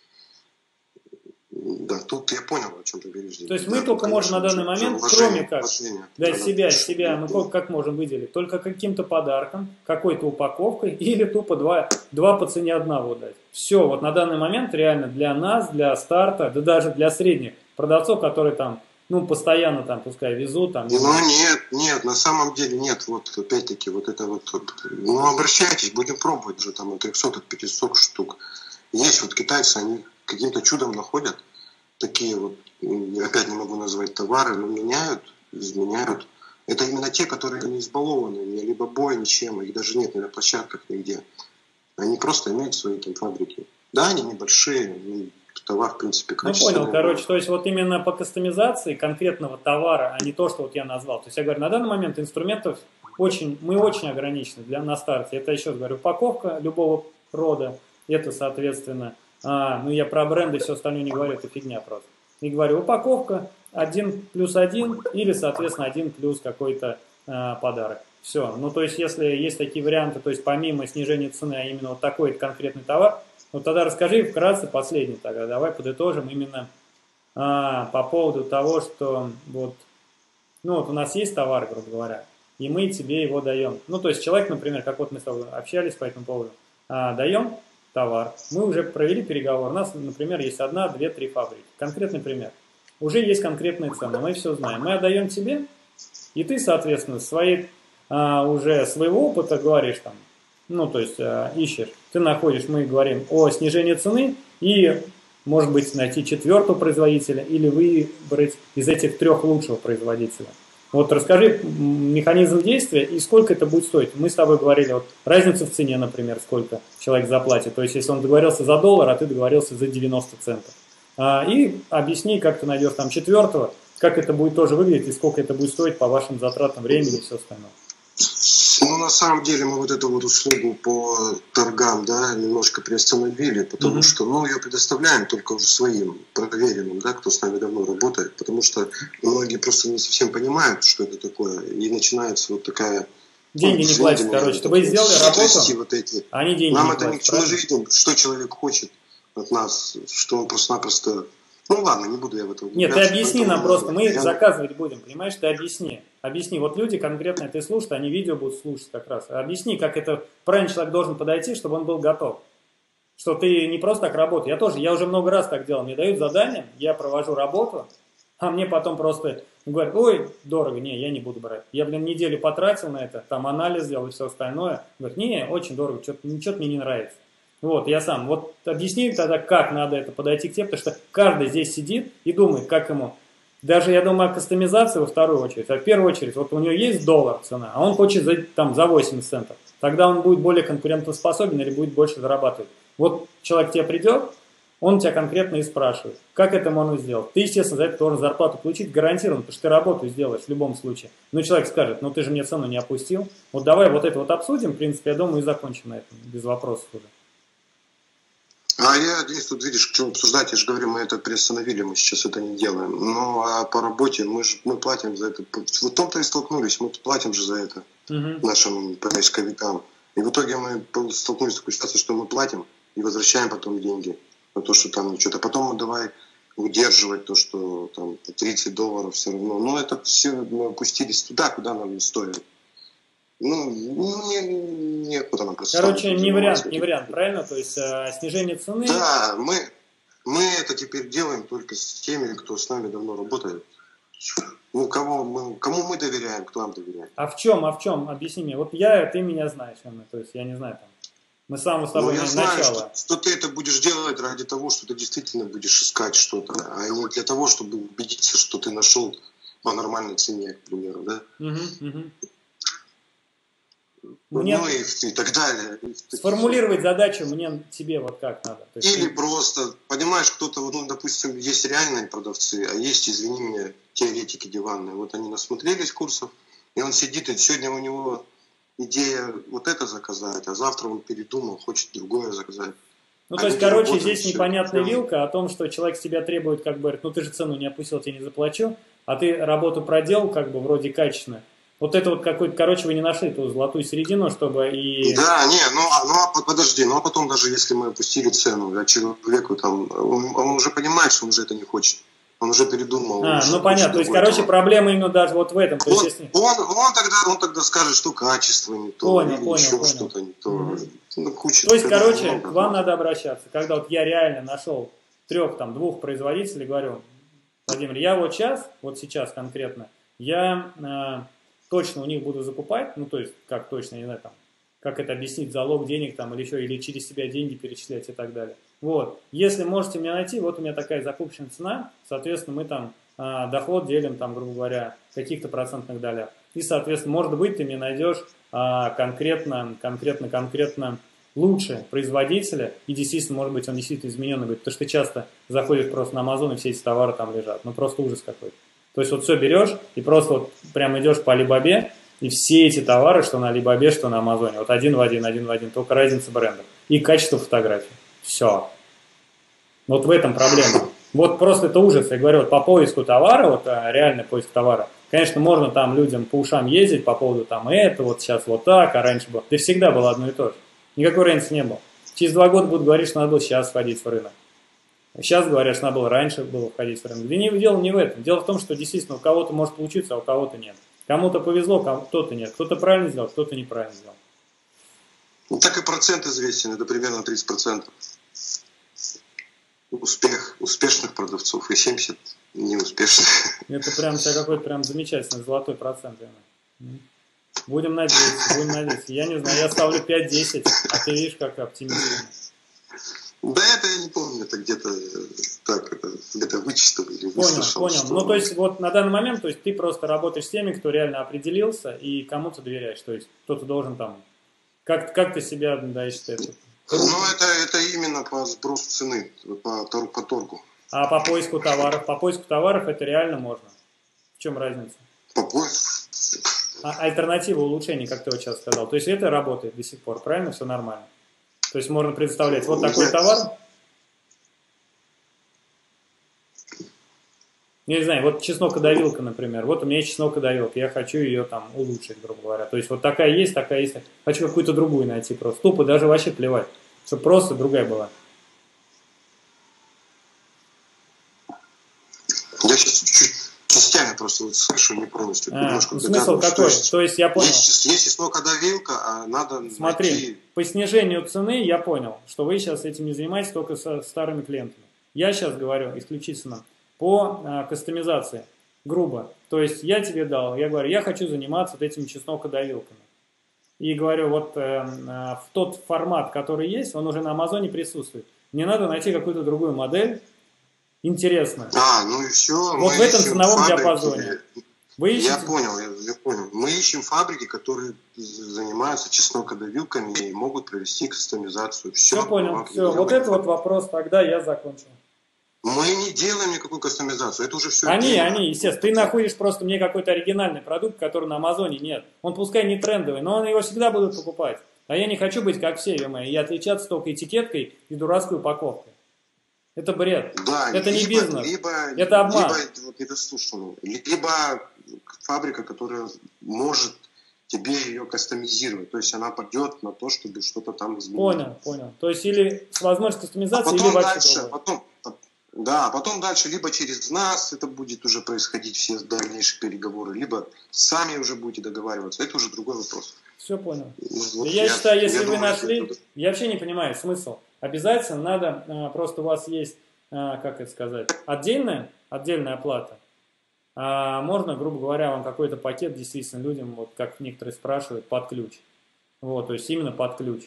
Да, тут я понял, о чем ты говоришь. То есть да, мы только можем на данный момент, кроме как для себя, себя, мы как, как можем выделить? Только каким-то подарком, какой-то упаковкой или тупо два, два по цене одного дать. Все, вот на данный момент реально для нас, для старта, да даже для средних продавцов, которые там, ну, постоянно там, пускай везут. Там, ну, нет, нет, на самом деле нет. Вот, опять-таки, вот это вот, ну, обращайтесь, будем пробовать уже там от трехсот, от пятисот штук. Есть вот китайцы, они каким-то чудом находят такие вот, я опять не могу назвать товары, но меняют, изменяют. Это именно те, которые не избалованы, не либо бой, ничем, их даже нет ни на площадках, нигде. Они просто имеют свои там фабрики. Да, они небольшие, товар, в принципе, качественный. Ну, понял, короче, то есть вот именно по кастомизации конкретного товара, а не то, что вот я назвал. То есть я говорю, на данный момент инструментов очень, мы очень ограничены для, на старте. Это еще говорю, упаковка любого рода, это, соответственно, а, ну я про бренды и все остальное не говорю, это фигня просто. И говорю, упаковка один плюс один или, соответственно, один плюс какой-то а, подарок. Все. Ну, то есть, если есть такие варианты, то есть, помимо снижения цены, а именно вот такой конкретный товар, ну, тогда расскажи вкратце последний тогда. Давай подытожим именно а, по поводу того, что вот, ну вот у нас есть товар, грубо говоря, и мы тебе его даем. Ну, то есть человек, например, как вот мы с тобой общались по этому поводу, а, даем товар, мы уже провели переговор, у нас, например, есть одна, две, три фабрики. Конкретный пример. Уже есть конкретные цены, мы все знаем. Мы отдаем тебе, и ты, соответственно, своей, а, уже своего опыта говоришь там, ну, то есть а, ищешь, ты находишь, мы говорим о снижении цены и, может быть, найти четвертого производителя или выбрать из этих трех лучшего производителя. Вот расскажи механизм действия и сколько это будет стоить. Мы с тобой говорили, вот разницу в цене, например, сколько человек заплатит. То есть, если он договорился за доллар, а ты договорился за девяносто центов. А, и объясни, как ты найдешь там четвертого, как это будет тоже выглядеть и сколько это будет стоить по вашим затратам времени и все остальное. Ну, на самом деле, мы вот эту вот услугу по торгам, да, немножко приостановили, потому mm-hmm. что, ну, ее предоставляем только уже своим проверенным, да, кто с нами давно работает, потому что многие просто не совсем понимают, что это такое, и начинается вот такая... Деньги ну, не платят, короче, вот вы сделали работу, вот эти. А они деньги Нам не это платят, ничего, мы же видим, что человек хочет от нас, что он просто-напросто... Ну ладно, не буду я в этом... Нет, ты объясни нам просто, мы я... заказывать будем, понимаешь, ты объясни. Объясни, вот люди конкретно это слушают, они видео будут слушать как раз. Объясни, как это правильный человек должен подойти, чтобы он был готов. Что ты не просто так работаешь. Я тоже, я уже много раз так делал. Мне дают задание, я провожу работу, а мне потом просто говорят, ой, дорого, не, я не буду брать. Я, блин, неделю потратил на это, там анализ сделал и все остальное. Говорят, не, очень дорого, что-то мне не нравится. Вот, я сам. Вот объясни тогда, как надо это подойти к тебе, потому что каждый здесь сидит и думает, как ему. Даже, я думаю, о кастомизации во вторую очередь. А в первую очередь, вот у него есть доллар цена, а он хочет за, там, за восемьдесят центов. Тогда он будет более конкурентоспособен или будет больше зарабатывать. Вот человек к тебе придет, он тебя конкретно и спрашивает, как это можно сделать. Ты, естественно, за это должен зарплату получить гарантированно, потому что ты работу сделаешь в любом случае. Но человек скажет, ну ты же мне цену не опустил. Вот давай вот это вот обсудим, в принципе, я думаю, и закончим на этом, без вопросов уже. А я здесь тут, видишь, к чему обсуждать, я же говорю, мы это приостановили, мы сейчас это не делаем. Ну, а по работе мы же мы платим за это. Вот в том-то и столкнулись, мы платим же за это uh-huh. нашим поисковикам. И в итоге мы столкнулись с такой ситуацией, что мы платим и возвращаем потом деньги на то, что там что-то. Потом мы давай удерживать то, что там тридцать долларов все равно. Но это все мы опустились туда, куда нам не стоит. Ну, не, некуда нам просто... Короче, не вариант, не вариант, правильно? То есть э, снижение цены... Да, мы, мы это теперь делаем только с теми, кто с нами давно работает. Ну, кого мы, кому мы доверяем, кто нам доверяет. А в чем, а в чем? Объясни мне. Вот я, ты меня знаешь, Анна, то есть я не знаю там. Мы с самого с тобой ну, я начала. знаю, что, что ты это будешь делать ради того, что ты действительно будешь искать что-то, а не для того, чтобы убедиться, что ты нашел по нормальной цене, к примеру, да? Угу, угу. Мне ну и, и так далее. Сформулировать задачу мне, тебе вот как надо. То есть, Или ты... просто, понимаешь, кто-то, ну, допустим, есть реальные продавцы, а есть, извини меня, теоретики диванные. Вот они насмотрелись курсов, и он сидит, и сегодня у него идея вот это заказать, а завтра он передумал, хочет другое заказать. Ну, то есть, короче, здесь непонятная вилка о том, что человек с тебя требует, как бы, ну, ты же цену не опустил, тебе не заплачу, а ты работу проделал, как бы, вроде качественно. Вот это вот какой-то, короче, вы не нашли ту золотую середину, чтобы и... Да, не, ну, ну подожди, ну а потом даже если мы опустили цену, а человеку там, он, он уже понимает, что он уже это не хочет. Он уже передумал. А, ну понятно, то есть, короче, этого. Проблема именно даже вот в этом. То он, есть, если... он, он, тогда, он тогда скажет, что качество не то, понял, или понял, еще понял. что-то не то. Угу. Ну, куча, то есть, короче, много, к вам надо обращаться. Когда вот я реально нашел трех, там, двух производителей, говорю, Владимир, я вот сейчас, вот сейчас конкретно, я... точно у них буду закупать, ну то есть, как точно, не знаю, там, как это объяснить, залог денег там или еще, или через себя деньги перечислять и так далее. Вот, если можете меня найти, вот у меня такая закупочная цена, соответственно, мы там а, доход делим, там, грубо говоря, в каких-то процентных долях. И, соответственно, может быть, ты мне найдешь а, конкретно, конкретно, конкретно лучше производителя, и действительно, может быть, он действительно измененный будет, потому что ты часто заходишь просто на Amazon, и все эти товары там лежат, ну просто ужас какой-то. То есть вот все берешь и просто вот прям идешь по Алибабе, и все эти товары, что на Алибабе, что на Амазоне, вот один в один, один в один, только разница брендов. И качество фотографий. Все. Вот в этом проблема. Вот просто это ужас. Я говорю, вот по поиску товара, вот реальный поиск товара, конечно, можно там людям по ушам ездить по поводу там это, вот сейчас вот так, а раньше было. Да всегда было одно и то же. Никакой разницы не было. Через два года будут говорить, что надо было сейчас сходить в рынок. Сейчас говорят, что надо было раньше было входить в рынок. Да не, дело не в этом. Дело в том, что действительно у кого-то может получиться, а у кого-то нет. Кому-то повезло, кто-то нет. Кто-то правильно сделал, кто-то неправильно сделал. Ну, так и процент известен, это примерно тридцать процентов. Успех успешных продавцов и семьдесят процентов неуспешных. Это прям у тебя какой-то прям замечательный золотой процент. Будем надеяться, будем надеяться. Я не знаю, я ставлю пять-десять, а ты видишь, как оптимистично. Да, это я не помню, это где-то так, это где-то вычислил или выслушал. Понял, понял. Ну, то есть, вот на данный момент, то есть, ты просто работаешь с теми, кто реально определился, и кому-то доверяешь. То есть, кто-то должен там, как, как ты себя, да, считаешь? Ну, это, это именно по сбросу цены, по, по торгу. А по поиску товаров? По поиску товаров это реально можно. В чем разница? По поиску. А альтернатива улучшений, как ты вот сейчас сказал. То есть, это работает до сих пор, правильно? Все нормально. То есть можно предоставлять вот такой товар. Я не знаю, вот чеснокодавилка, например. Вот у меня есть чеснокодавилка, я хочу ее там улучшить, грубо говоря. То есть вот такая есть, такая есть. Хочу какую-то другую найти просто. Тупо даже вообще плевать, чтобы просто другая была. Я сейчас чуть-чуть частями просто вот слышу, не полностью. А, ну, смысл какой? То есть, то есть я понял. Есть, есть чеснокодавилка, а надо Смотри, найти... по снижению цены я понял, что вы сейчас этим не занимаетесь только со старыми клиентами. Я сейчас говорю исключительно по а, кастомизации, грубо. То есть я тебе дал, я говорю, я хочу заниматься вот этими чеснокодавилками. И говорю, вот э, э, в тот формат, который есть, он уже на Амазоне присутствует. Мне надо найти какую-то другую модель, интересную. А, ну и все. Вот в этом ценовом диапазоне. Вы ищете... Я понял, я, я понял. Мы ищем фабрики, которые занимаются чеснокодавилками и могут провести кастомизацию. Все, все понял. Все. Вот это вот вопрос, тогда я закончил. Мы не делаем никакую кастомизацию, это уже все. Они, дело. они, естественно. Ты находишь просто мне какой-то оригинальный продукт, который на Амазоне нет. Он пускай не трендовый, но он его всегда будут покупать. А я не хочу быть как все, ё-моё, и отличаться только этикеткой и дурацкой упаковкой. Это бред. Да, это либо, не бизнес. Либо, это обман. Либо, вот, недослушанный, либо фабрика, которая может тебе ее кастомизировать. То есть она пойдет на то, чтобы что-то там изменить. Понял, понял. То есть или с возможностью кастомизации, а или вообще дальше, другое. потом, да, потом дальше либо через нас это будет уже происходить все дальнейшие переговоры, либо сами уже будете договариваться. Это уже другой вопрос. Все понял. Вот я, я считаю, если я вы думаю, нашли, это... я вообще не понимаю смысл. Обязательно надо, а, просто у вас есть, а, как это сказать, отдельная, отдельная оплата. А можно, грубо говоря, вам какой-то пакет действительно людям, вот как некоторые спрашивают, под ключ. Вот, то есть именно под ключ.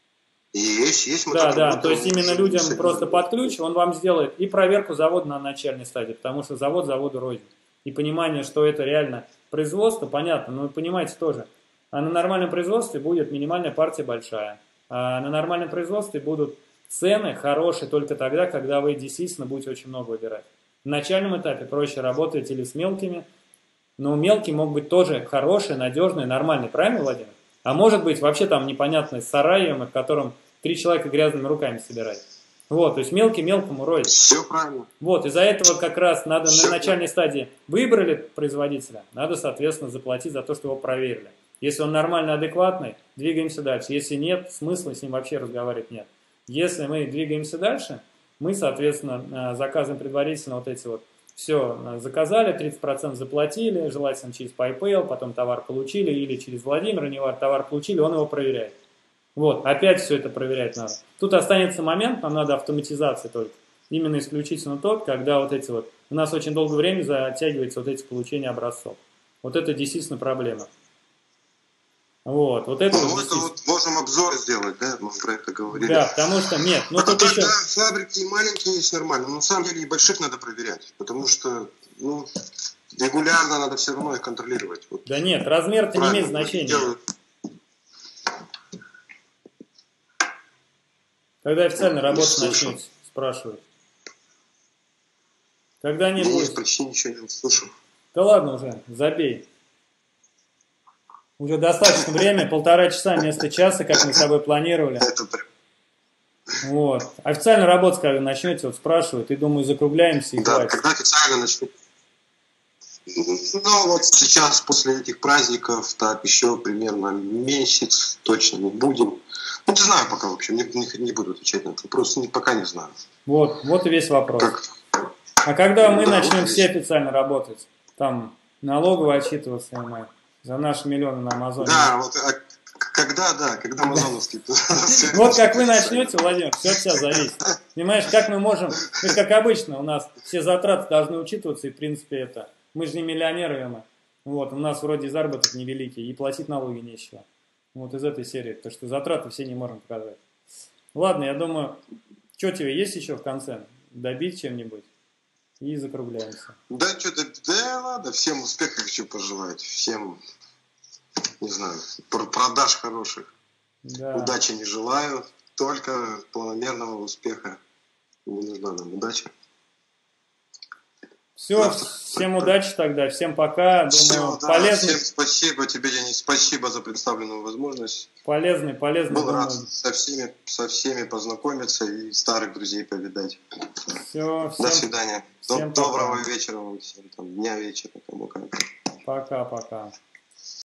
Есть, есть. Мы да, да, то есть именно людям просто под ключ, он вам сделает и проверку завода на начальной стадии, потому что завод заводу рознь. И понимание, что это реально производство, понятно, но вы понимаете тоже. А на нормальном производстве будет минимальная партия большая. А на нормальном производстве будут цены хорошие только тогда, когда вы действительно будете очень много выбирать. На начальном этапе проще работать или с мелкими, но мелкие могут быть тоже хорошие, надежные, нормальные, правильно, Владимир? А может быть вообще там непонятный сараем, в котором три человека грязными руками собирают. Вот, то есть мелкий мелкому роет. Все правильно. Вот, из-за этого как раз надо Все на начальной стадии выбрали производителя, надо, соответственно, заплатить за то, что его проверили. Если он нормально, адекватный, двигаемся дальше. Если нет, смысла с ним вообще разговаривать нет. Если мы двигаемся дальше, мы, соответственно, заказываем предварительно вот эти вот, все заказали, тридцать процентов заплатили, желательно через PayPal, потом товар получили, или через Владимира, не важно, товар получили, он его проверяет. Вот, опять все это проверять надо. Тут останется момент, нам надо автоматизации только. Именно исключительно тот, когда вот эти вот, у нас очень долгое время затягивается вот эти получения образцов. Вот это действительно проблема. Вот, вот это ну, вот это вот можем обзор сделать, да, мы про это говорили. Да, потому что нет, ну а тут тогда еще... фабрики маленькие есть нормально, но на самом деле и больших надо проверять, потому что, ну, регулярно надо все равно их контролировать. Вот. Да нет, размер-то не имеет значения. Делают. Когда официально работа начнется, спрашивают. Когда не будет. Почти ничего не услышал. Да ладно уже, забей. Уже достаточно время, полтора часа вместо часа, как мы с тобой планировали. Вот. Официально работать, когда начнете, вот спрашивают, и думаю, закругляемся и да, хватит. когда официально начнете? Ну, вот сейчас, после этих праздников, так, еще примерно месяц точно не будем. Ну, не знаю пока, в общем, не, не, не буду отвечать на этот вопрос, не, пока не знаю. Вот, вот и весь вопрос. Как? А когда мы Да, начнем вот все весь. официально работать? Там налогово отчитываться, и мы за наши миллионы на Амазоне. Да, вот, а когда, да, когда Амазоновский. Вот как вы начнете, Владимир, все от тебя зависит. Понимаешь, как мы можем, мы, как обычно, у нас все затраты должны учитываться, и в принципе это, мы же не миллионеры, мы. Вот, у нас вроде заработок невеликий, и платить налоги нечего. Вот из этой серии, потому что затраты все не можем показать. Ладно, я думаю, что тебе есть еще в конце? Добить чем-нибудь? И закругляемся. Да, что-то, да ладно, всем успеха хочу пожелать, всем, не знаю, продаж хороших. Да. Удачи не желаю, только планомерного успеха. Не нужна нам удача. Все, Завтра. всем удачи тогда, всем пока. Думаю, Все, да, полезный, всем спасибо тебе, Денис, спасибо за представленную возможность. полезный, полезный. Был думаю. рад со всеми, со всеми познакомиться и старых друзей повидать. Все, всем, До свидания. всем Доброго пока. вечера вам всем, там, дня вечера, кому как. Пока-пока.